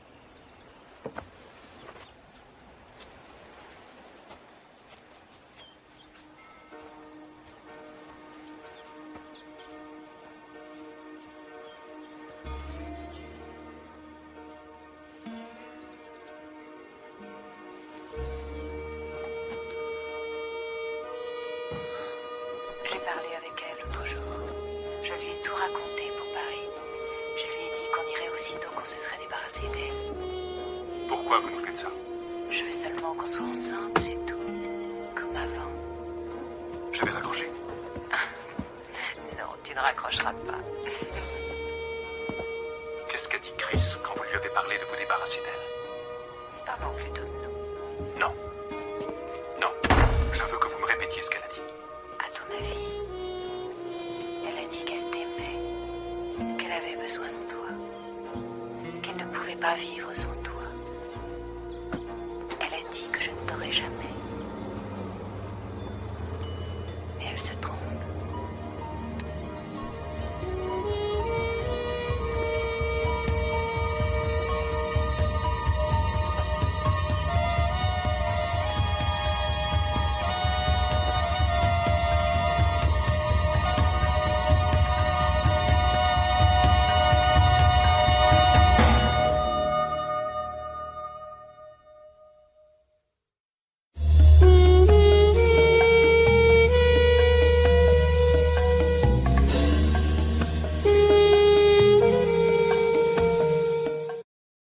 J'ai parlé avec elle l'autre jour. Je lui ai tout raconté pour Paris. Je lui ai dit qu'on irait aussitôt qu'on se serait débarrassé d'elle. Pourquoi vous nous faites ça? Je veux seulement qu'on soit ensemble, c'est tout. Comme avant. Je vais raccrocher. Non, tu ne raccrocheras pas. Qu'est-ce qu'a dit Chris quand vous lui avez parlé de vous débarrasser d'elle? Parlons plutôt de nous. Non. Non. Je veux que vous me répétiez ce qu'elle a dit. À ton avis, elle a dit qu'elle t'aimait, qu'elle avait besoin de toi, qu'elle ne pouvait pas vivre sans toi. Elle a dit que je ne t'aurais jamais.